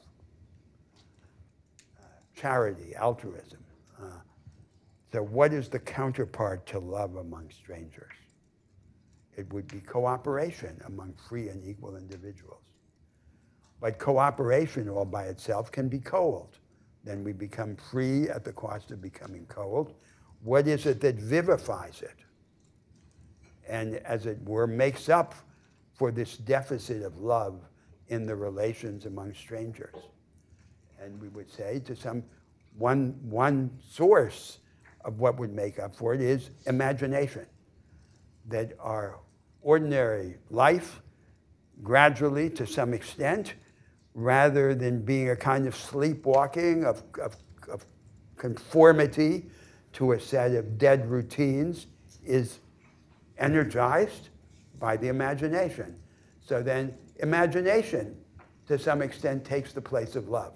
Charity, altruism. So what is the counterpart to love among strangers? It would be cooperation among free and equal individuals. But cooperation all by itself can be cold. Then we become free at the cost of becoming cold. What is it that vivifies it? And as it were, makes up for this deficit of love in the relations among strangers. And we would say to one source of what would make up for it is imagination. That our ordinary life, gradually, to some extent, rather than being a kind of sleepwalking of conformity to a set of dead routines, is energized by the imagination. So then imagination, to some extent, takes the place of love.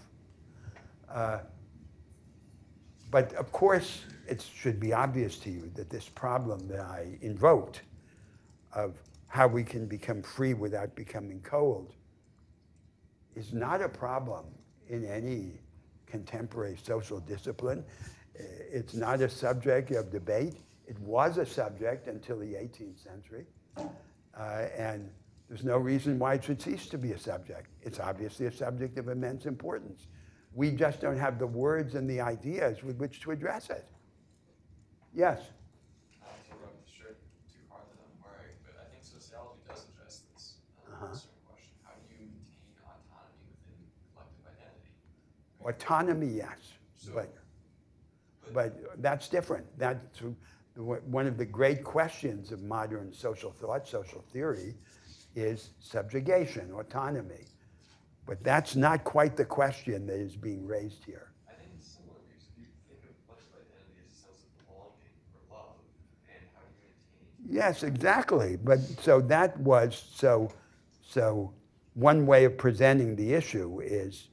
But of course, it should be obvious to you that this problem that I invoked of how we can become free without becoming cold is not a problem in any contemporary social discipline. It's not a subject of debate. It was a subject until the 18th century. And there's no reason why it should cease to be a subject. It's obviously a subject of immense importance. We just don't have the words and the ideas with which to address it. Yes? To rub the shirt too hard that I'm wearing, but I think sociology does address this certain question. How do you maintain autonomy within collective identity? Autonomy, yes. So, but that's different. That's one of the great questions of modern social thought, social theory, is subjugation, autonomy. But that's not quite the question that is being raised here. I think it's similar because if you think of collective identity as a sense of belonging or love, and how do you maintain? Yes, exactly. But so that was, so one way of presenting the issue is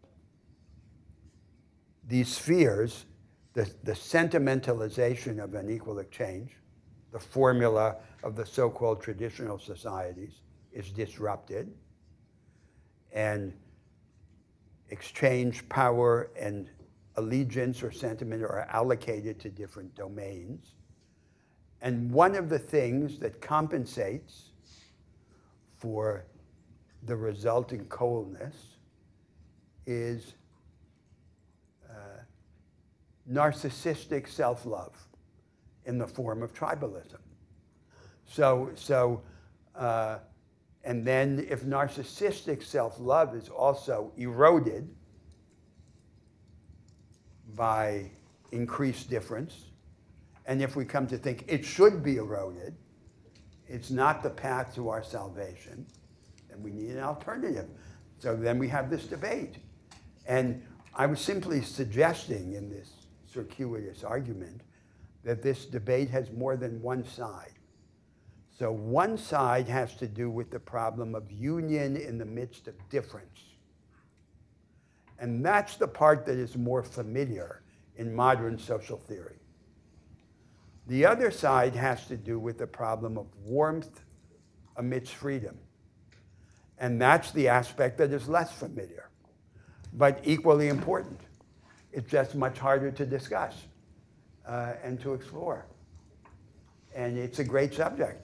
these spheres, the sentimentalization of unequal exchange, the formula of the so-called traditional societies is disrupted, and exchange, power, and allegiance or sentiment are allocated to different domains. And one of the things that compensates for the resulting coldness is narcissistic self-love in the form of tribalism. And then if narcissistic self-love is also eroded by increased difference, and if we come to think it should be eroded, it's not the path to our salvation, then we need an alternative. So then we have this debate. And I was simply suggesting in this circuitous argument that this debate has more than one side. So one side has to do with the problem of union in the midst of difference. And that's the part that is more familiar in modern social theory. The other side has to do with the problem of warmth amidst freedom. And that's the aspect that is less familiar, but equally important. It's just much harder to discuss and to explore. And it's a great subject.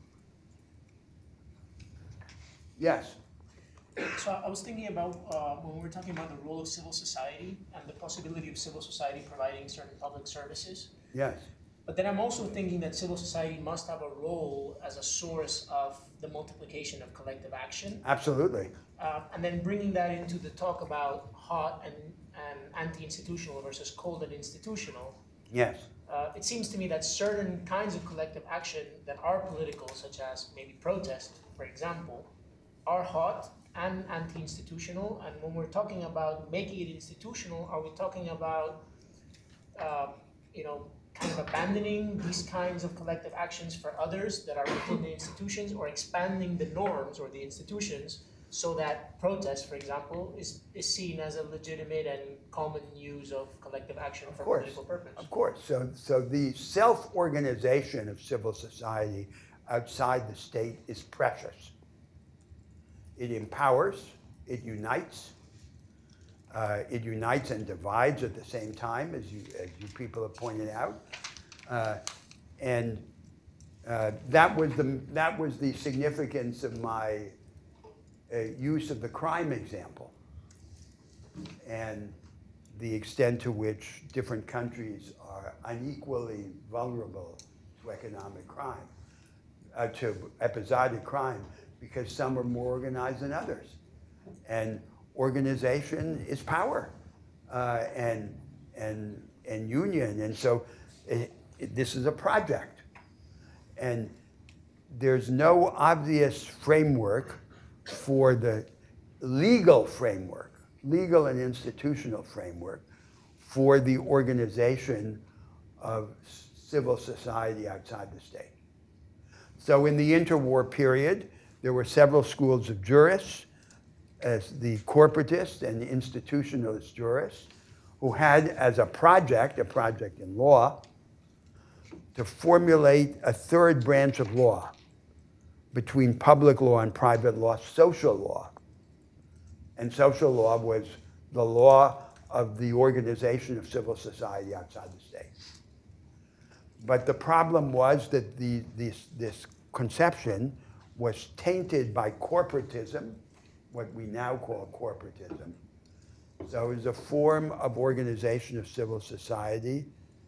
Yes? So I was thinking about when we were talking about the role of civil society and the possibility of civil society providing certain public services. Yes. But then I'm also thinking that civil society must have a role as a source of the multiplication of collective action. Absolutely. And then bringing that into the talk about hot and anti-institutional versus cold and institutional. Yes. It seems to me that certain kinds of collective action that are political, such as maybe protest, for example, are hot and anti-institutional. And when we're talking about making it institutional, are we talking about, kind of abandoning these kinds of collective actions for others that are within the institutions, or expanding the norms or the institutions so that protest, for example, is seen as a legitimate and common use of collective action for political purpose? Of course. So the self-organization of civil society outside the state is precious. It empowers, it unites and divides at the same time, as you people have pointed out, that was the significance of my use of the crime example, and the extent to which different countries are unequally vulnerable to economic crime, to episodic crime, because some are more organized than others, and organization is power, and union, and so this is a project, and there's no obvious framework for the legal and institutional framework for the organization of civil society outside the state. So in the interwar period, there were several schools of jurists, as the corporatist and the institutionalist jurists, who had as a project in law, to formulate a third branch of law between public law and private law, social law. And social law was the law of the organization of civil society outside the state. But the problem was that this conception was tainted by corporatism, what we now call corporatism. So it was a form of organization of civil society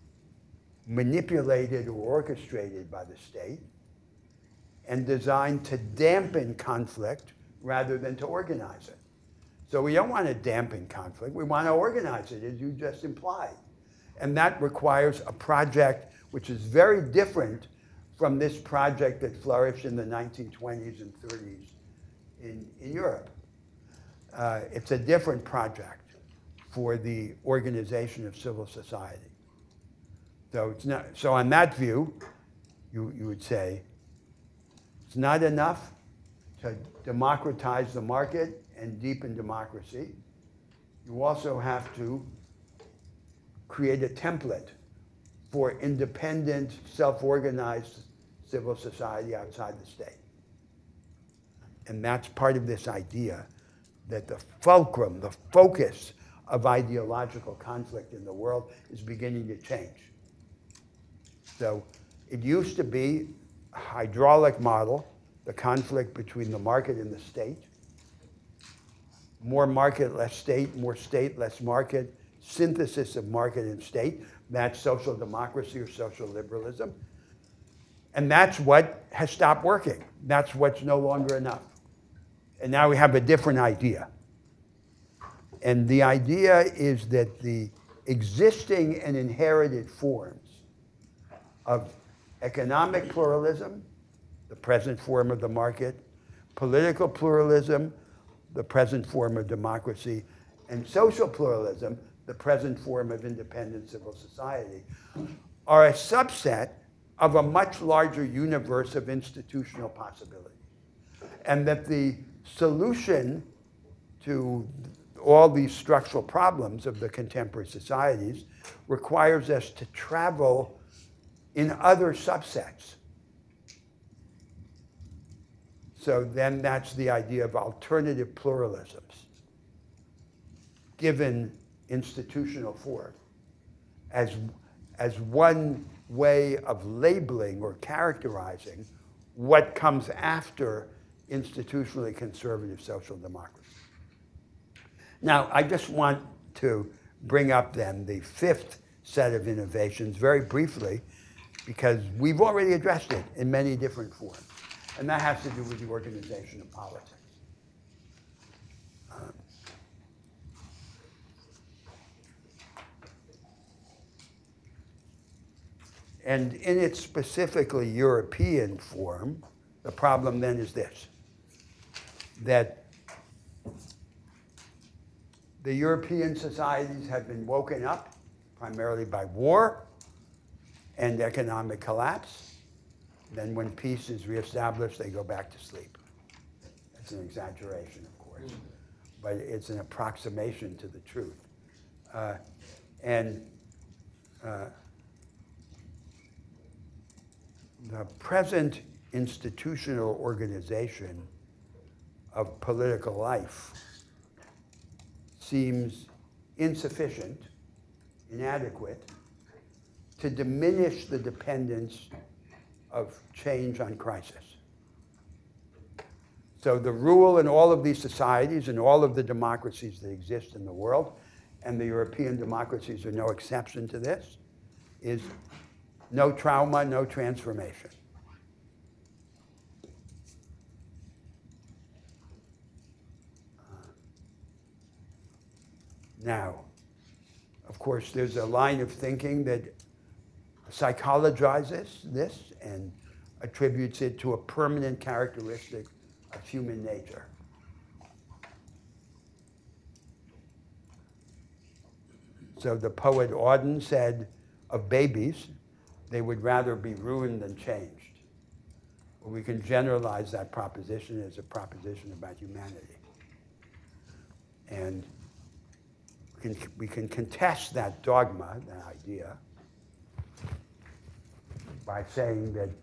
manipulated or orchestrated by the state and designed to dampen conflict rather than to organize it. So we don't want to dampen conflict, we want to organize it, as you just implied. And that requires a project which is very different from this project that flourished in the 1920s and 30s in Europe. It's a different project for the organization of civil society. So it's not, so on that view, you would say, it's not enough to democratize the market and deepen democracy. You also have to create a template for independent, self-organized civil society outside the state. And that's part of this idea that the fulcrum, the focus of ideological conflict in the world is beginning to change. So it used to be a hydraulic model, the conflict between the market and the state. More market, less state, more state, less market, synthesis of market and state. That's social democracy or social liberalism. And that's what has stopped working. That's what's no longer enough. And now we have a different idea. And the idea is that the existing and inherited forms of economic pluralism, the present form of the market, political pluralism, the present form of democracy, and social pluralism, the present form of independent civil society, are a subset of a much larger universe of institutional possibilities. And that the solution to all these structural problems of the contemporary societies requires us to travel in other subsets. So then that's the idea of alternative pluralisms, given institutional form, as one way of labeling or characterizing what comes after institutionally conservative social democracy. Now, I just want to bring up then the fifth set of innovations very briefly, because we've already addressed it in many different forms, and that has to do with the organization of politics. And in its specifically European form, the problem then is this, that the European societies have been woken up primarily by war and economic collapse. Then when peace is reestablished, they go back to sleep. That's an exaggeration, of course, but it's an approximation to the truth. The present institutional organization of political life seems insufficient, inadequate, to diminish the dependence of change on crisis. So the rule in all of these societies and all of the democracies that exist in the world, and the European democracies are no exception to this, is no trauma, no transformation. Now, of course, there's a line of thinking that psychologizes this and attributes it to a permanent characteristic of human nature. So the poet Auden said of babies, they would rather be ruined than changed. Well, we can generalize that proposition as a proposition about humanity. And we can contest that dogma, that idea, by saying that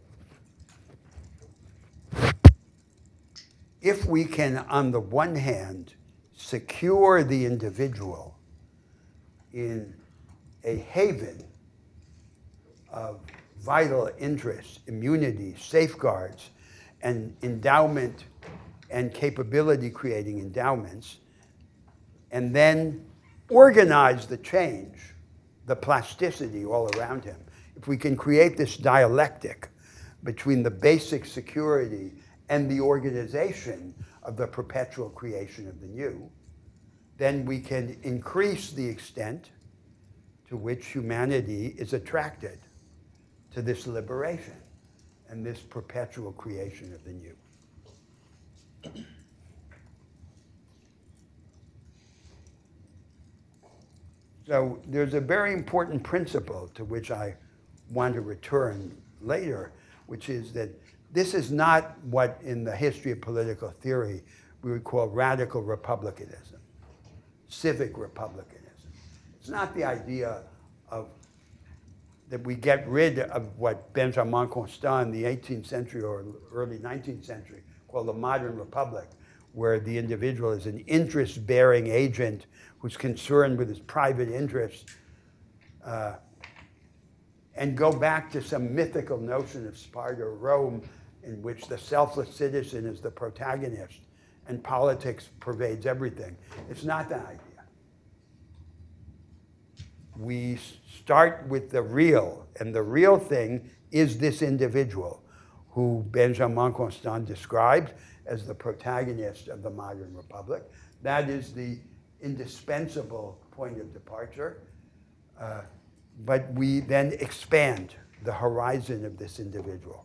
if we can, on the one hand, secure the individual in a haven of vital interests, immunity, safeguards, and endowment and capability creating endowments, and then organize the change, the plasticity all around him. If we can create this dialectic between the basic security and the organization of the perpetual creation of the new, then we can increase the extent to which humanity is attracted to this liberation and this perpetual creation of the new. So there's a very important principle to which I want to return later, which is that this is not what in the history of political theory we would call radical republicanism, civic republicanism. It's not the idea of that we get rid of what Benjamin Constant in the 18th century or early 19th century called the modern republic, where the individual is an interest-bearing agent who's concerned with his private interests, and go back to some mythical notion of Sparta or Rome in which the selfless citizen is the protagonist and politics pervades everything. It's not that idea. We start with the real, and the real thing is this individual who Benjamin Constant described as the protagonist of the modern republic. That is the indispensable point of departure. But we then expand the horizon of this individual.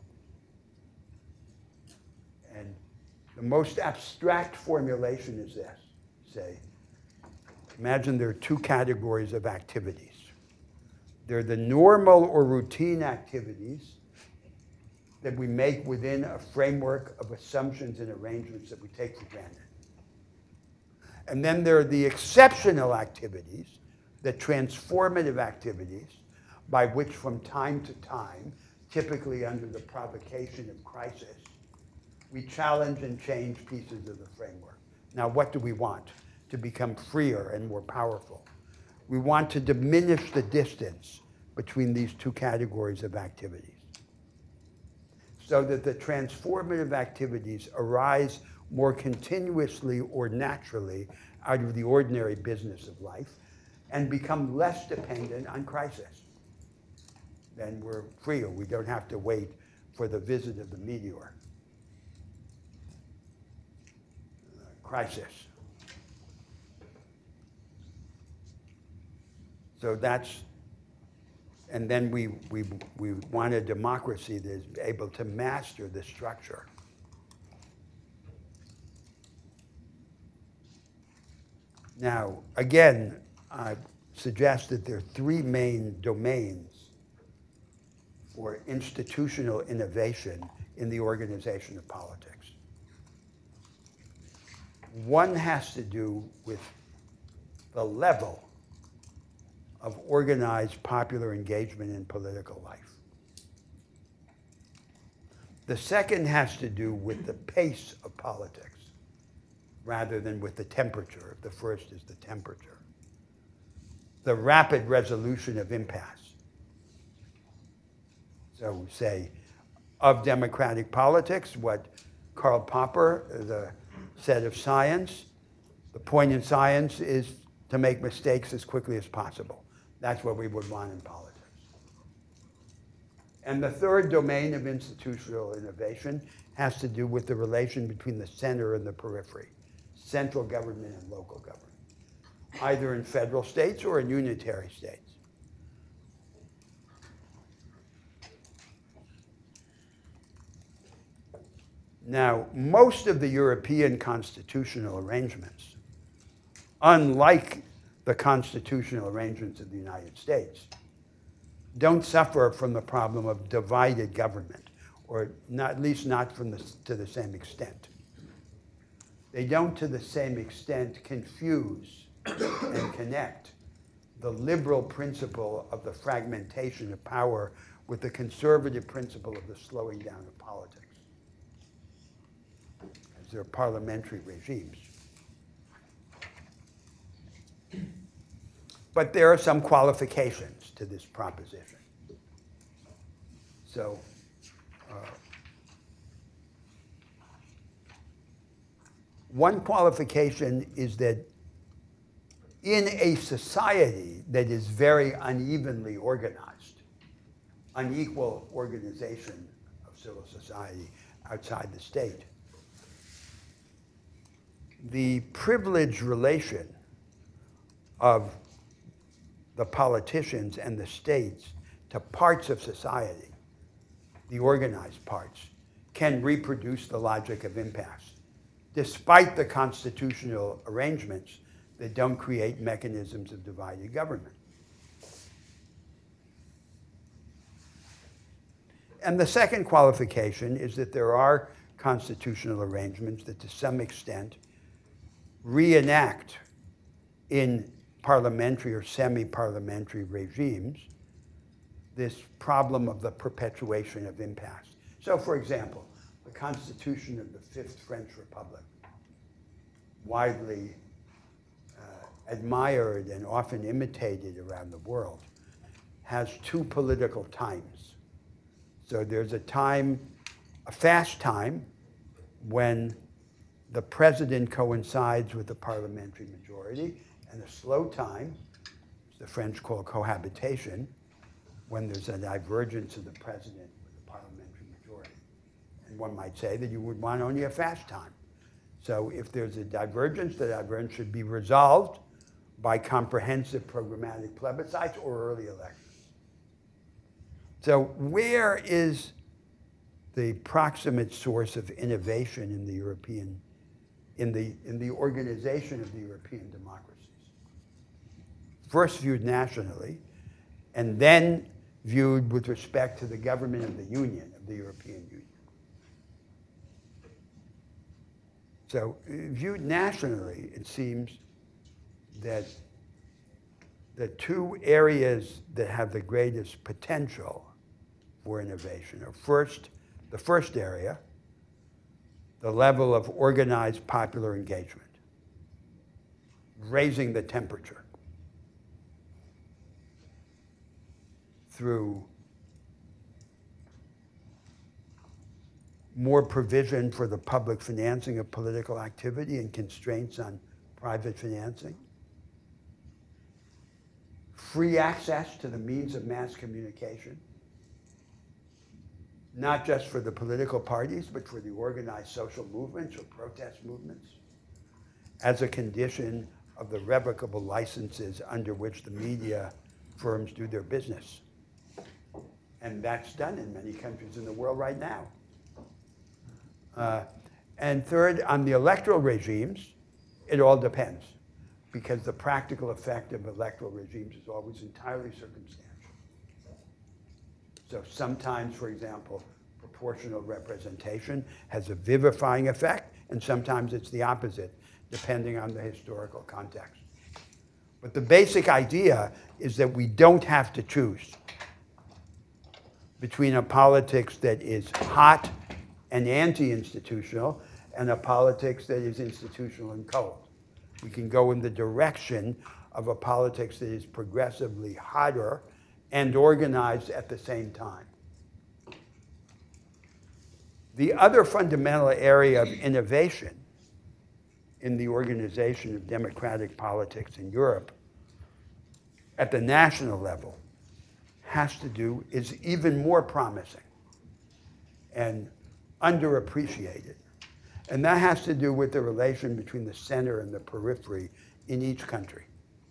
And the most abstract formulation is this. Say, imagine there are two categories of activities. There are the normal or routine activities that we make within a framework of assumptions and arrangements that we take for granted. And then there are the exceptional activities, the transformative activities, by which from time to time, typically under the provocation of crisis, we challenge and change pieces of the framework. Now, what do we want? To become freer and more powerful. We want to diminish the distance between these two categories of activities so that the transformative activities arise more continuously or naturally out of the ordinary business of life and become less dependent on crisis. Then we're freer. We don't have to wait for the visit of the meteor. Crisis. So that's, and then we want a democracy that is able to master the structure. Now, again, I suggest that there are three main domains for institutional innovation in the organization of politics. One has to do with the level of organized popular engagement in political life. The second has to do with the pace of politics rather than with the temperature. The first is the temperature. The rapid resolution of impasse. So we say, of democratic politics, what Karl Popper, the set of science, the point in science is to make mistakes as quickly as possible. That's what we would want in politics. And the third domain of institutional innovation has to do with the relation between the center and the periphery, central government and local government, either in federal states or in unitary states. Now, most of the European constitutional arrangements, unlike the constitutional arrangements of the United States, don't suffer from the problem of divided government, or not, at least not to the same extent. They don't, to the same extent, confuse and connect the liberal principle of the fragmentation of power with the conservative principle of the slowing down of politics. As they're parliamentary regimes. But there are some qualifications to this proposition. So, one qualification is that in a society that is very unevenly organized, unequal organization of civil society outside the state, the privileged relation of the politicians and the states to parts of society, the organized parts, can reproduce the logic of impasse, despite the constitutional arrangements that don't create mechanisms of divided government. And the second qualification is that there are constitutional arrangements that to some extent reenact in parliamentary or semi-parliamentary regimes this problem of the perpetuation of impasse. So, for example, the Constitution of the Fifth French Republic, widely admired and often imitated around the world, has two political times. So there's a time, a fast time, when the president coincides with the parliamentary majority, and a slow time, which the French call cohabitation, when there's a divergence of the president with the parliamentary majority. And one might say that you would want only a fast time. So if there's a divergence, the divergence should be resolved by comprehensive programmatic plebiscites or early elections. So where is the proximate source of innovation in the European, in the organization of the European democracies? First viewed nationally, and then viewed with respect to the government of the Union, of the European Union. So viewed nationally, it seems that the two areas that have the greatest potential for innovation are first, the first area, the level of organized popular engagement, raising the temperature through more provision for the public financing of political activity and constraints on private financing, free access to the means of mass communication, not just for the political parties, but for the organized social movements or protest movements, as a condition of the revocable licenses under which the media firms do their business. And that's done in many countries in the world right now. And third, on the electoral regimes, it all depends, because the practical effect of electoral regimes is always entirely circumstantial. So sometimes, for example, proportional representation has a vivifying effect, and sometimes it's the opposite, depending on the historical context. But the basic idea is that we don't have to choose between a politics that is hot and anti-institutional and a politics that is institutional and cold. We can go in the direction of a politics that is progressively hotter and organized at the same time. The other fundamental area of innovation in the organization of democratic politics in Europe at the national level is even more promising and underappreciated. And that has to do with the relation between the center and the periphery in each country.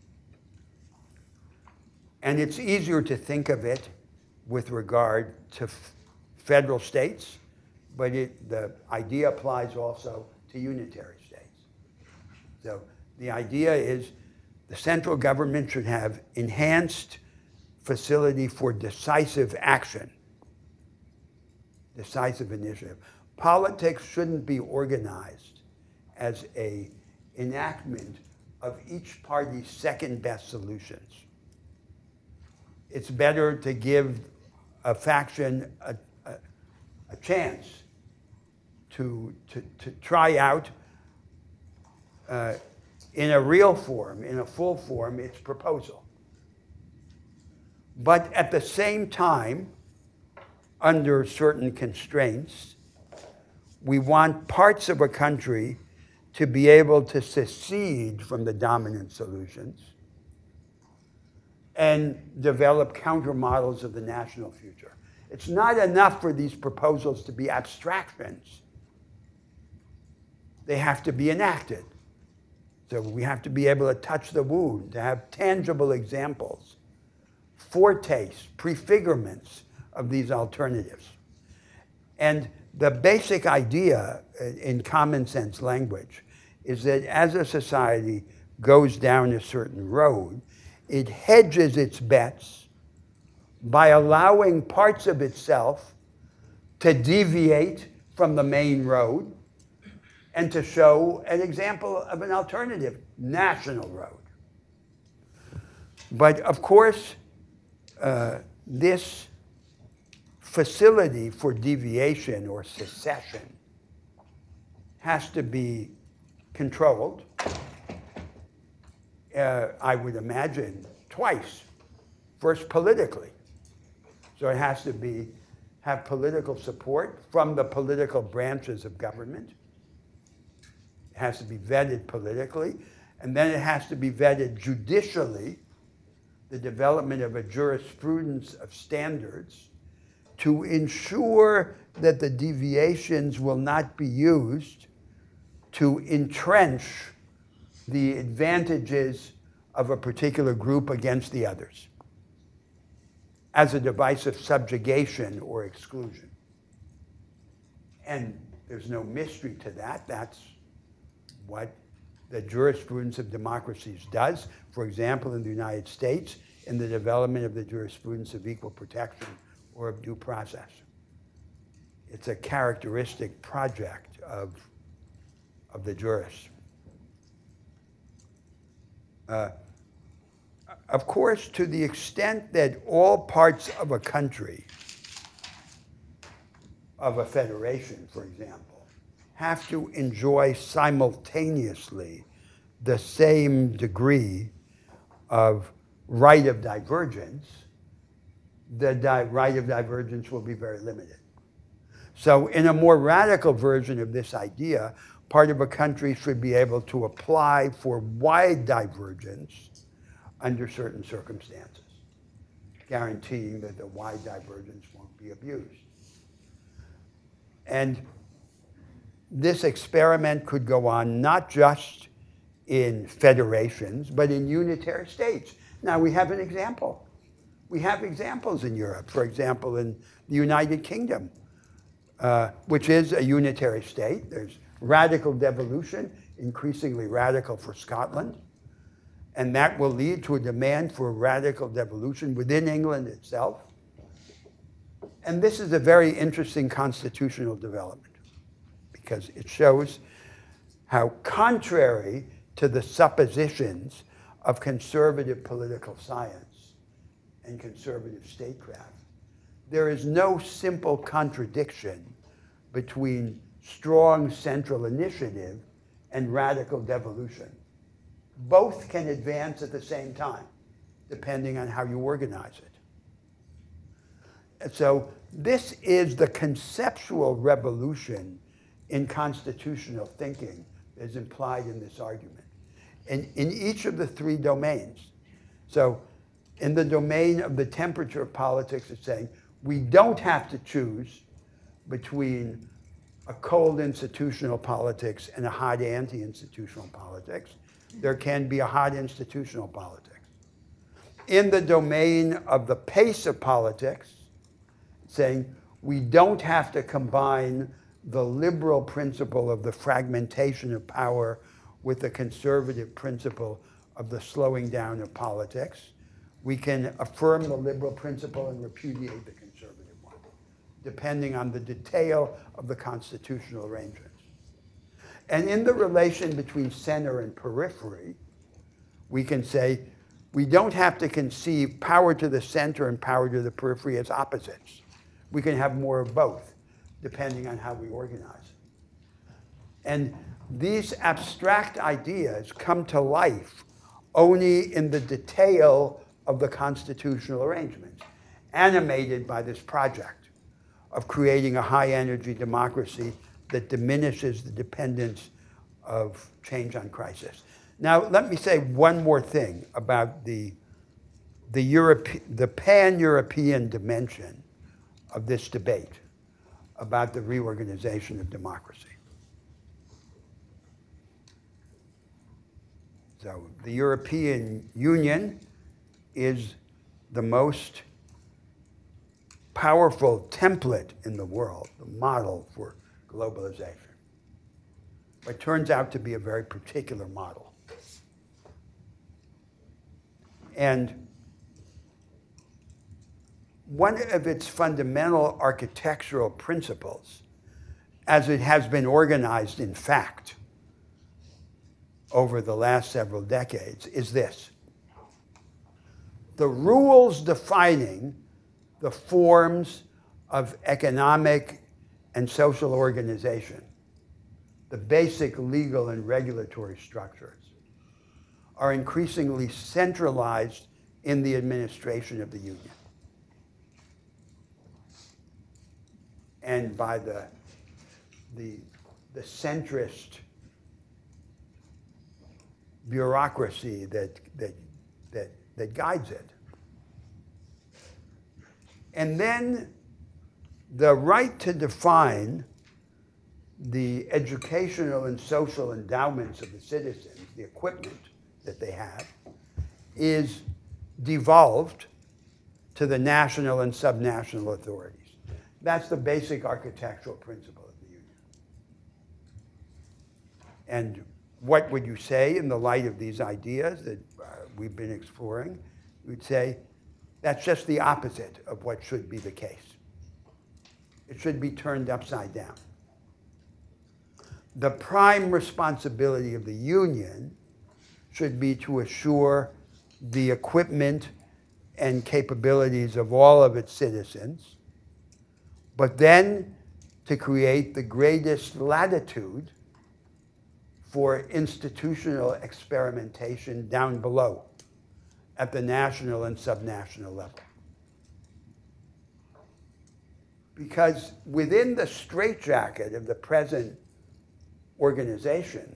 And it's easier to think of it with regard to federal states, but the idea applies also to unitary states. So the idea is the central government should have enhanced facility for decisive action, decisive initiative. Politics shouldn't be organized as an enactment of each party's second best solutions. It's better to give a faction a chance to try out in a real form, in a full form, its proposal. But at the same time, under certain constraints, we want parts of a country to be able to secede from the dominant solutions and develop counter-models of the national future. It's not enough for these proposals to be abstractions. They have to be enacted. So we have to be able to touch the wound, to have tangible examples, foretastes, prefigurements of these alternatives. And the basic idea in common sense language is that as a society goes down a certain road, it hedges its bets by allowing parts of itself to deviate from the main road and to show an example of an alternative national road. But of course, this facility for deviation or secession has to be controlled, I would imagine, twice. First, politically. So it has to have political support from the political branches of government. It has to be vetted politically, and then it has to be vetted judicially, the development of a jurisprudence of standards to ensure that the deviations will not be used to entrench the advantages of a particular group against the others as a device of subjugation or exclusion. And there's no mystery to that. That's what the jurisprudence of democracies does. For example, in the United States, in the development of the jurisprudence of equal protection or of due process. It's a characteristic project of the jurists. Of course, to the extent that all parts of a country, of a federation, for example, have to enjoy simultaneously the same degree of right of divergence, the right of divergence will be very limited. So in a more radical version of this idea, part of a country should be able to apply for wide divergence under certain circumstances, guaranteeing that the wide divergence won't be abused. And this experiment could go on not just in federations, but in unitary states. Now we have an example. We have examples in Europe, for example, in the United Kingdom, which is a unitary state. There's radical devolution, increasingly radical for Scotland, and that will lead to a demand for radical devolution within England itself. And this is a very interesting constitutional development because it shows how contrary to the suppositions of conservative political science and conservative statecraft, there is no simple contradiction between strong central initiative and radical devolution. Both can advance at the same time, depending on how you organize it. And so this is the conceptual revolution in constitutional thinking that is implied in this argument. And in each of the three domains. So in the domain of the temperature of politics, it's saying we don't have to choose between a cold institutional politics and a hot anti-institutional politics. There can be a hot institutional politics. In the domain of the pace of politics, saying we don't have to combine the liberal principle of the fragmentation of power with the conservative principle of the slowing down of politics. We can affirm the liberal principle and repudiate the conservative one, depending on the detail of the constitutional arrangements. And in the relation between center and periphery, we can say we don't have to conceive power to the center and power to the periphery as opposites. We can have more of both, depending on how we organize it. And these abstract ideas come to life only in the detail of the constitutional arrangements, animated by this project of creating a high-energy democracy that diminishes the dependence of change on crisis. Now, let me say one more thing about the pan-European dimension of this debate about the reorganization of democracy. So the European Union is the most powerful template in the world, the model for globalization. But turns out to be a very particular model. And one of its fundamental architectural principles, as it has been organized in fact over the last several decades, is this. The rules defining the forms of economic and social organization, the basic legal and regulatory structures, are increasingly centralized in the administration of the Union. And by the centrist bureaucracy that guides it. And then the right to define the educational and social endowments of the citizens, the equipment that they have, is devolved to the national and subnational authorities. That's the basic architectural principle of the Union. And what would you say in the light of these ideas that we've been exploring? We'd say that's just the opposite of what should be the case. It should be turned upside down. The prime responsibility of the Union should be to assure the equipment and capabilities of all of its citizens, but then to create the greatest latitude for institutional experimentation down below at the national and subnational level. Because within the straitjacket of the present organization,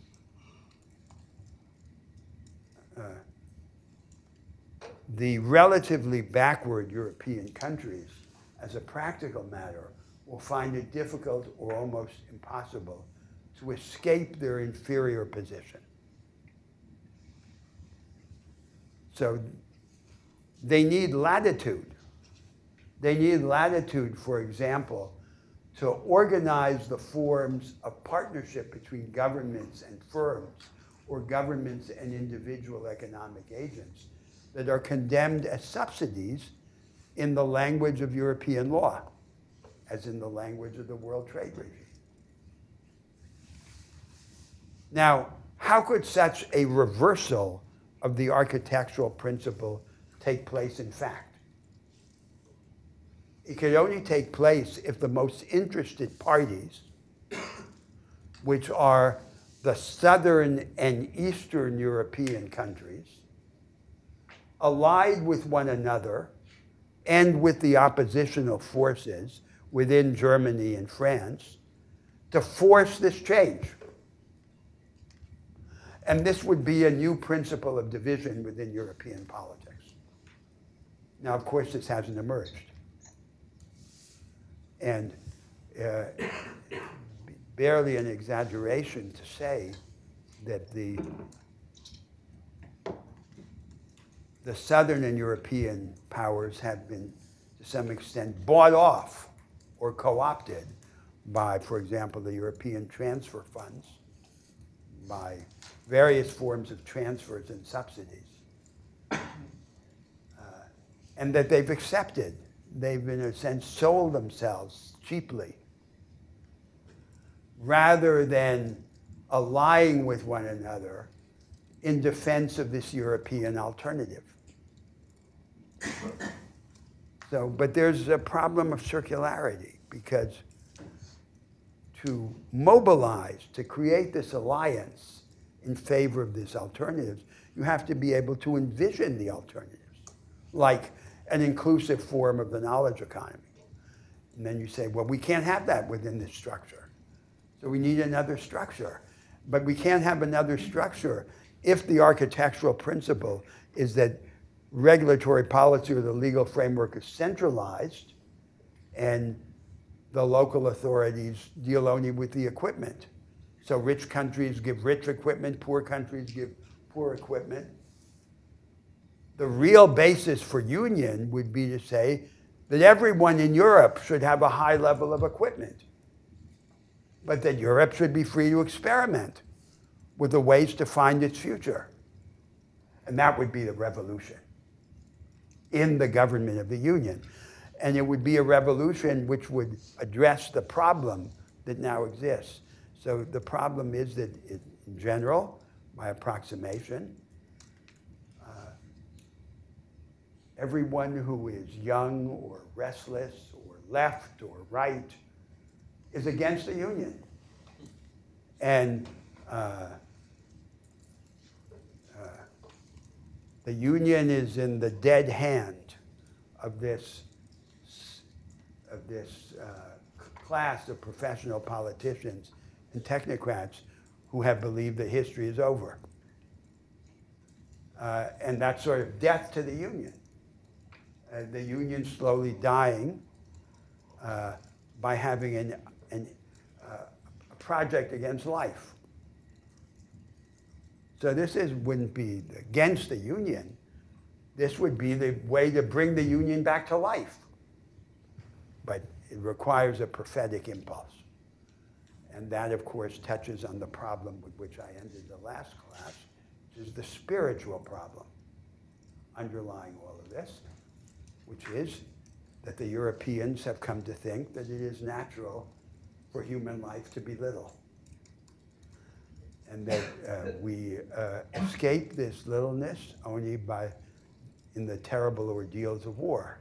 the relatively backward European countries, as a practical matter, will find it difficult or almost impossible to escape their inferior position. So they need latitude. They need latitude, for example, to organize the forms of partnership between governments and firms, or governments and individual economic agents that are condemned as subsidies in the language of European law, as in the language of the World Trade Regime. Now, how could such a reversal of the architectural principle take place in fact? It could only take place if the most interested parties, which are the Southern and Eastern European countries, allied with one another and with the oppositional forces within Germany and France to force this change. And this would be a new principle of division within European politics. Now, of course, this hasn't emerged. And barely an exaggeration to say that the Southern and European powers have been, to some extent, bought off or co-opted by, for example, the European transfer funds, by various forms of transfers and subsidies, and that they've accepted. They've, in a sense, sold themselves cheaply, rather than allying with one another in defense of this European alternative. So, but there's a problem of circularity, because to mobilize, to create this alliance in favor of this alternative, you have to be able to envision the alternatives, like an inclusive form of the knowledge economy. And then you say, well, we can't have that within this structure. So we need another structure. But we can't have another structure if the architectural principle is that regulatory policy or the legal framework is centralized and the local authorities deal only with the equipment. So rich countries give rich equipment, poor countries give poor equipment. The real basis for union would be to say that everyone in Europe should have a high level of equipment, but that Europe should be free to experiment with the ways to find its future. And that would be the revolution in the government of the union. And it would be a revolution which would address the problem that now exists. So the problem is that, in general, by approximation, everyone who is young or restless or left or right is against the union. And the union is in the dead hand of this class of professional politicians and technocrats who have believed that history is over. And that's sort of death to the union. The union slowly dying by having a project against life. So this wouldn't be against the union. This would be the way to bring the union back to life. But it requires a prophetic impulse. And that, of course, touches on the problem with which I ended the last class, which is the spiritual problem underlying all of this, which is that the Europeans have come to think that it is natural for human life to be little. and that we escape this littleness only in the terrible ordeals of war,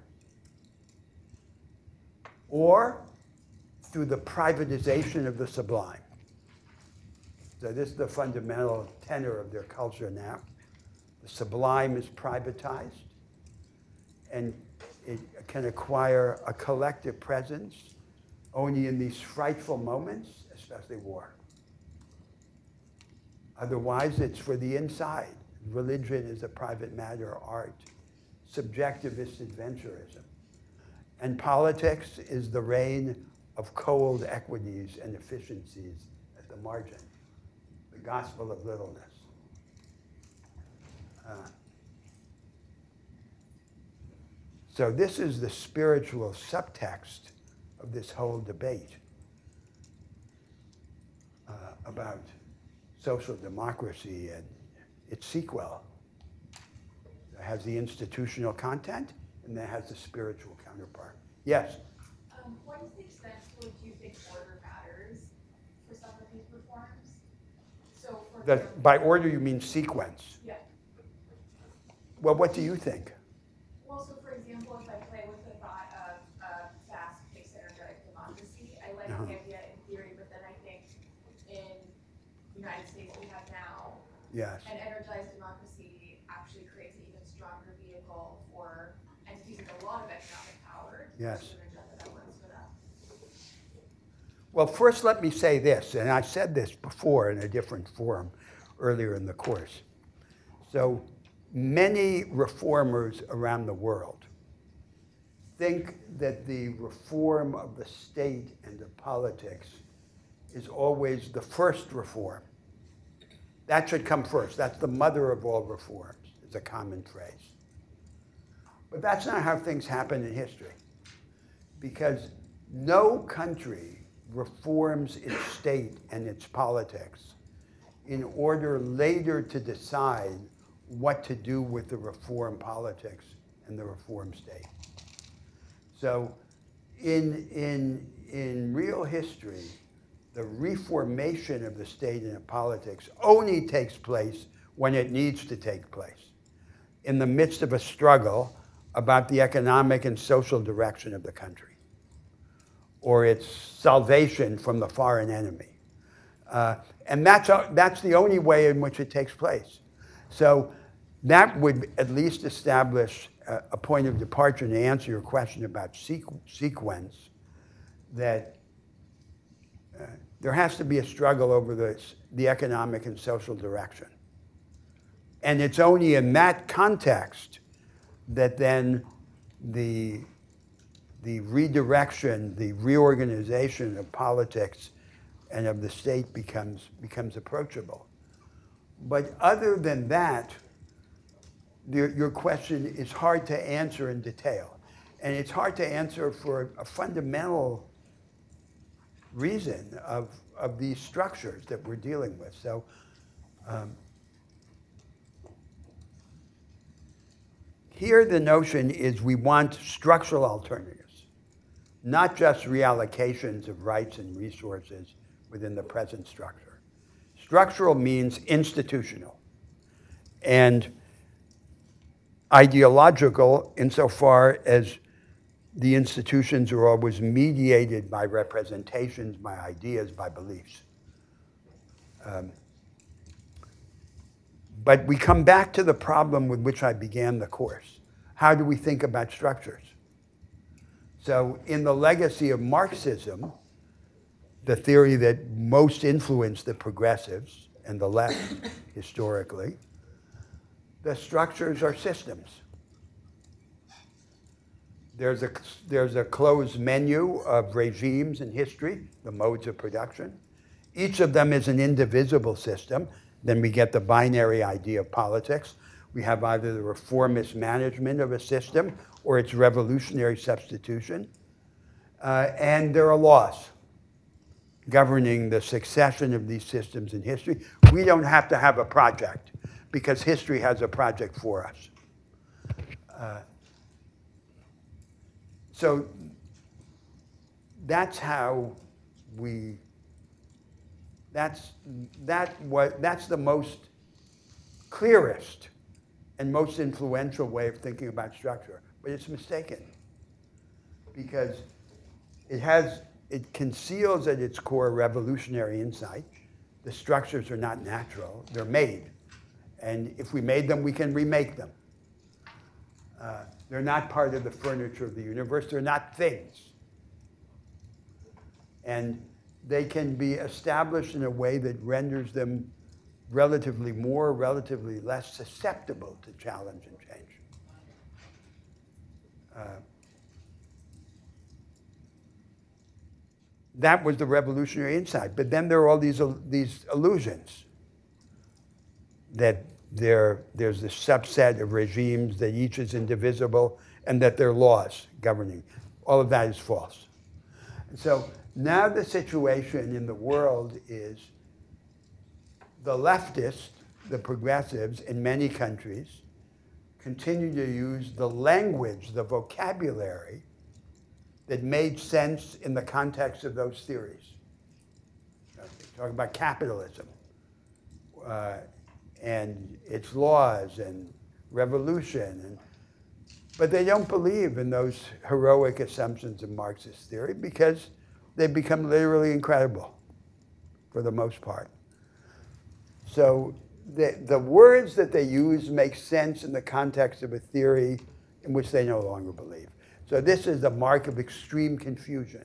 or through the privatization of the sublime. So this is the fundamental tenor of their culture now. The sublime is privatized, and it can acquire a collective presence only in these frightful moments, especially war. Otherwise, it's for the inside. Religion is a private matter, art, subjectivist adventurism. And politics is the reign of cold equities and efficiencies at the margin, the gospel of littleness. So this is the spiritual subtext of this whole debate about social democracy and its sequel. It has the institutional content, and that has the spiritual counterpart. Yes? What is the extent to which you think order matters for some of these reforms? So, for example, By order, you mean sequence. yeah. Well, what do you think? Well, so for example, if I play with the thought of a fast-paced, energetic democracy, I like the idea in theory, but then I think in the United States we have now, Yes. an energized democracy actually creates an even stronger vehicle for entities with a lot of economic power. Yes. To an agenda that works for them. Well, first let me say this, and I said this before in a different forum earlier in the course. So many reformers around the world think that the reform of the state and of politics is always the first reform. That should come first. That's the mother of all reforms, is a common phrase. But that's not how things happen in history, because no country reforms its state and its politics in order later to decide what to do with the reform politics and the reform state. So in real history, the reformation of the state and of politics only takes place when it needs to take place, in the midst of a struggle about the economic and social direction of the country, or its salvation from the foreign enemy. And that's the only way in which it takes place. So that would at least establish a point of departure to answer your question about sequence, that there has to be a struggle over the economic and social direction. And it's only in that context that then the redirection, the reorganization of politics and of the state becomes approachable. But other than that, your question is hard to answer in detail. And it's hard to answer for a fundamental reason of these structures that we're dealing with. So here the notion is we want structural alternatives, not just reallocations of rights and resources within the present structure. Structural means institutional and ideological insofar as the institutions are always mediated by representations, by ideas, by beliefs. But we come back to the problem with which I began the course. How do we think about structures? So in the legacy of Marxism, the theory that most influenced the progressives and the left historically, the structures are systems. There's a closed menu of regimes in history, the modes of production. Each of them is an indivisible system. Then we get the binary idea of politics. We have either the reformist management of a system or its revolutionary substitution. And there are laws governing the succession of these systems in history. We don't have to have a project because history has a project for us. So that's how we That's the most clearest and most influential way of thinking about structure. But it's mistaken, because it conceals at its core revolutionary insight. The structures are not natural, they're made. And if we made them, we can remake them. They're not part of the furniture of the universe, they're not things. And they can be established in a way that renders them relatively more, relatively less susceptible to challenge and change. That was the revolutionary insight. But then there are all these illusions that there's this subset of regimes, that each is indivisible, and that there are laws governing. All of that is false. And so now the situation in the world is the leftists, the progressives in many countries, continue to use the language, the vocabulary that made sense in the context of those theories. Talking about capitalism and its laws and revolution. But they don't believe in those heroic assumptions of Marxist theory, because they've become literally incredible for the most part. So the words that they use make sense in the context of a theory in which they no longer believe. So this is the mark of extreme confusion.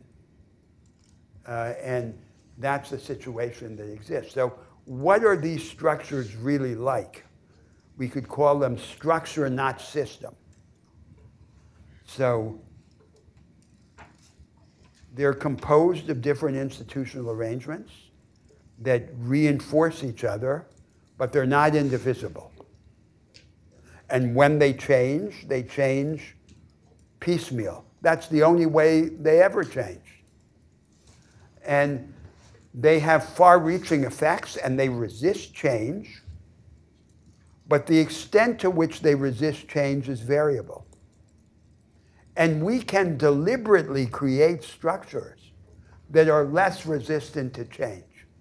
And that's the situation that exists. So what are these structures really like? We could call them structure, not system. So they're composed of different institutional arrangements that reinforce each other, but they're not indivisible. And when they change piecemeal. That's the only way they ever change. And they have far-reaching effects, and they resist change, but the extent to which they resist change is variable. And we can deliberately create structures that are less resistant to change.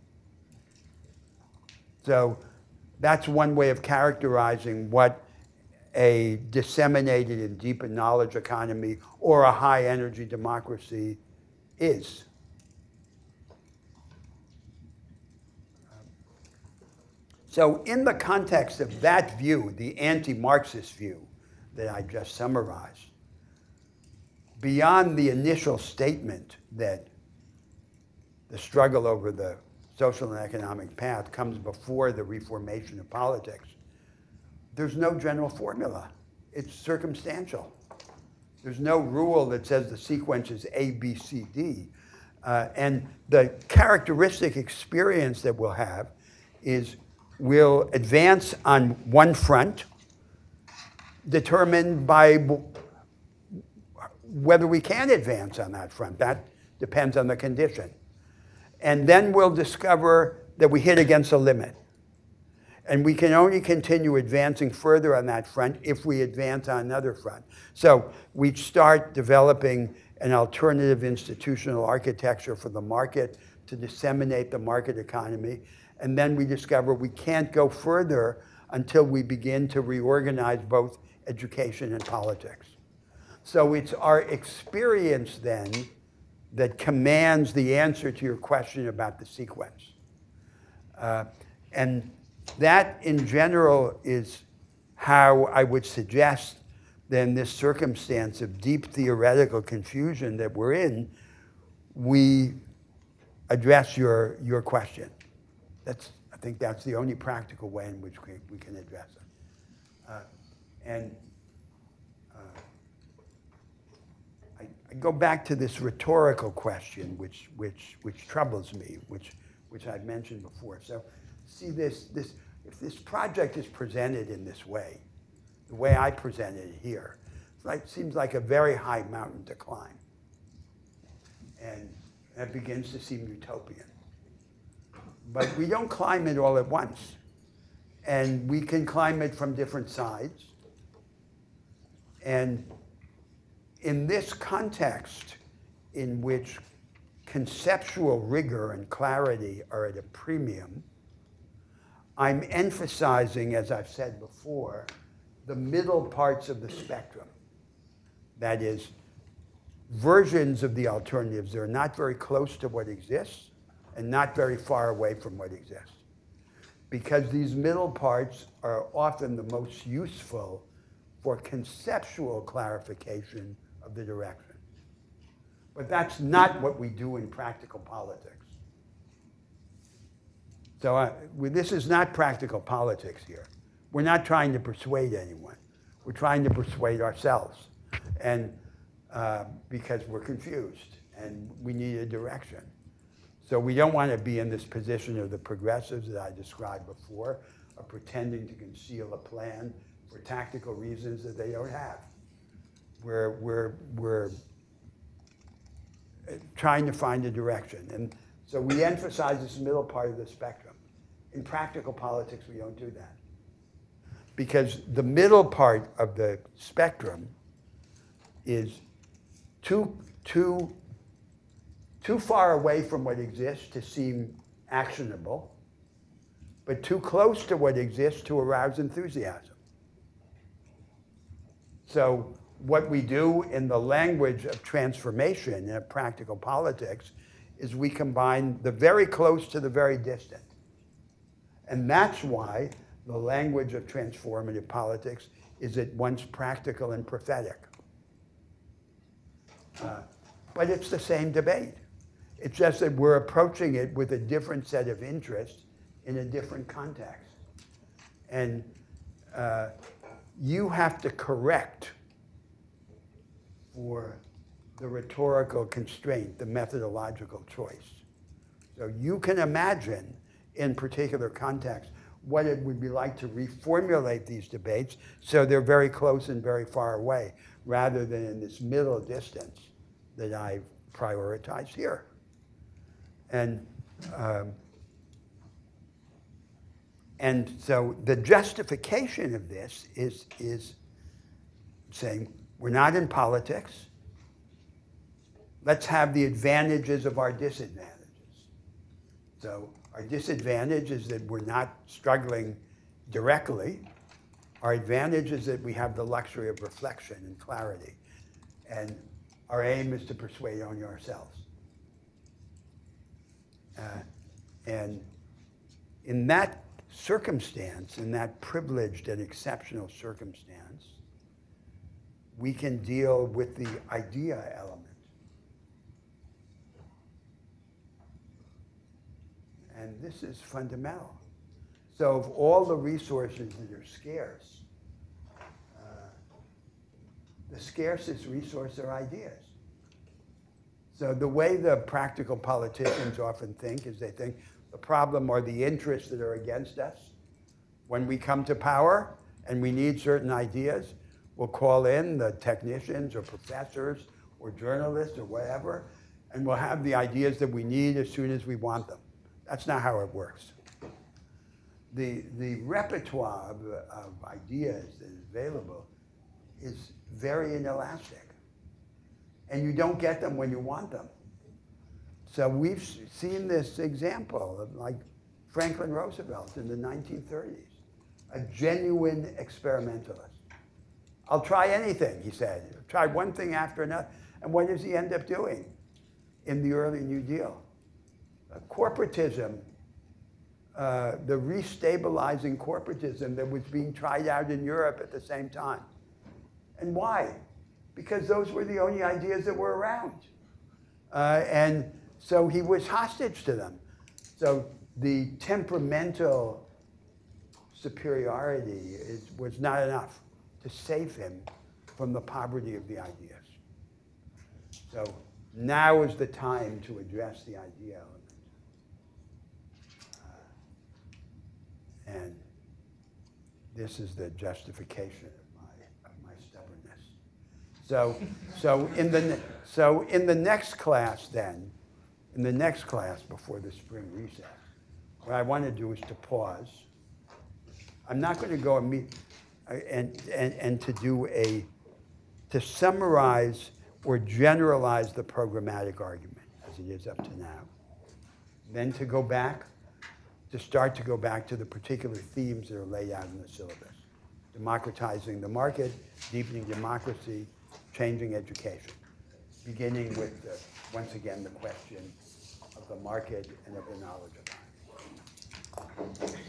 So that's one way of characterizing what a disseminated and deepened knowledge economy or a high-energy democracy is. So in the context of that view, the anti-Marxist view that I just summarized, beyond the initial statement that the struggle over the social and economic path comes before the reformation of politics, there's no general formula. It's circumstantial. There's no rule that says the sequence is A, B, C, D. And the characteristic experience that we'll have is we'll advance on one front, determined by whether we can advance on that front. That depends on the condition. And then we'll discover that we hit against a limit. And we can only continue advancing further on that front if we advance on another front. So we start developing an alternative institutional architecture for the market to disseminate the market economy. And then we discover we can't go further until we begin to reorganize both education and politics. So it's our experience then that commands the answer to your question about the sequence. And that, in general, is how I would suggest then this circumstance of deep theoretical confusion that we're in, we address your question. I think that's the only practical way in which we can address it. I go back to this rhetorical question, which troubles me, which I've mentioned before. So, see if this project is presented in this way, the way I presented it here, seems like a very high mountain to climb, and that begins to seem utopian. But we don't climb it all at once, and we can climb it from different sides. And in this context, in which conceptual rigor and clarity are at a premium, I'm emphasizing, as I've said before, the middle parts of the spectrum. That is, versions of the alternatives that are not very close to what exists and not very far away from what exists. Because these middle parts are often the most useful for conceptual clarification of the direction. But that's not what we do in practical politics. So this is not practical politics here. We're not trying to persuade anyone. We're trying to persuade ourselves. And because we're confused and we need a direction. So we don't want to be in this position of the progressives that I described before, of pretending to conceal a plan for tactical reasons that they don't have. We're trying to find a direction. And so we emphasize this middle part of the spectrum. In practical politics, we don't do that. Because the middle part of the spectrum is too far away from what exists to seem actionable, but too close to what exists to arouse enthusiasm. So what we do in the language of transformation in practical politics is we combine the very close to the very distant. And that's why the language of transformative politics is at once practical and prophetic. But it's the same debate. It's just that we're approaching it with a different set of interests in a different context. And you have to correct for the rhetorical constraint, the methodological choice. So you can imagine in particular contexts what it would be like to reformulate these debates so they're very close and very far away, rather than in this middle distance that I've prioritized here. And so the justification of this is saying, we're not in politics. Let's have the advantages of our disadvantages. So our disadvantage is that we're not struggling directly. Our advantage is that we have the luxury of reflection and clarity. And our aim is to persuade only ourselves. And in that circumstance, in that privileged and exceptional circumstance, we can deal with the idea element. And this is fundamental. So of all the resources that are scarce, the scarcest resource are ideas. So the way the practical politicians often think is they think the problem are the interests that are against us. When we come to power and we need certain ideas, we'll call in the technicians or professors or journalists or whatever, and we'll have the ideas that we need as soon as we want them. That's not how it works. The repertoire of ideas that is available is very inelastic. And you don't get them when you want them. So we've seen this example of like Franklin Roosevelt in the 1930s, a genuine experimentalist. I'll try anything, he said. Try one thing after another. And what does he end up doing in the early New Deal? Corporatism, the restabilizing corporatism that was being tried out in Europe at the same time. And why? Because those were the only ideas that were around. And so he was hostage to them. So the temperamental superiority was not enough to save him from the poverty of the ideas. So now is the time to address the idea element. And this is the justification of my stubbornness. So in the next class then, in the next class before the spring recess, what I want to do is to pause. I'm not going to go and to summarize or generalize the programmatic argument, as as it is up to now. Then to go back, to start to go back to the particular themes that are laid out in the syllabus. Democratizing the market, deepening democracy, changing education. Beginning with, once again, the question of the market and of the knowledge economy.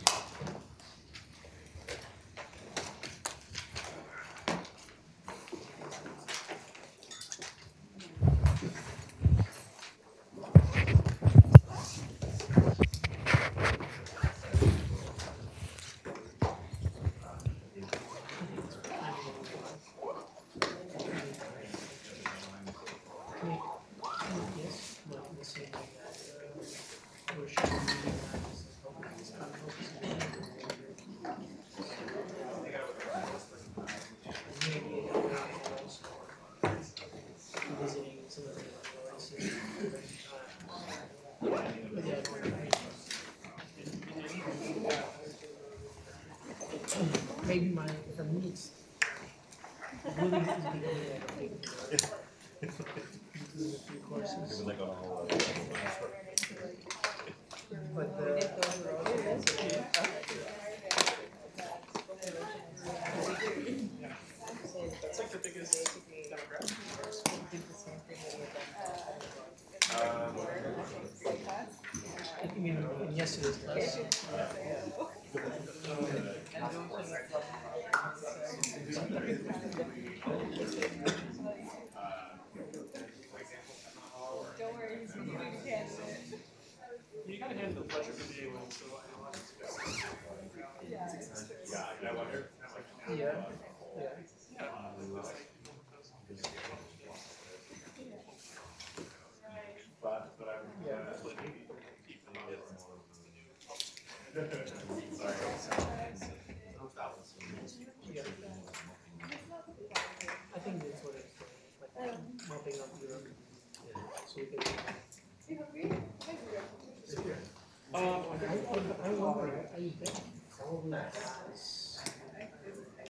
Yes, but the same way that we're showing maybe visiting some of the minorities. Maybe for me it's really easy to go there. The few courses. But That's like the biggest demographic. I mean, in yesterday's class. You gotta handle the pleasure for the one, so I know it's I wonder. Yeah. But that's what keep them out. Yeah. I think that's what it's like mopping up Europe. So we can. I wonder, I think probably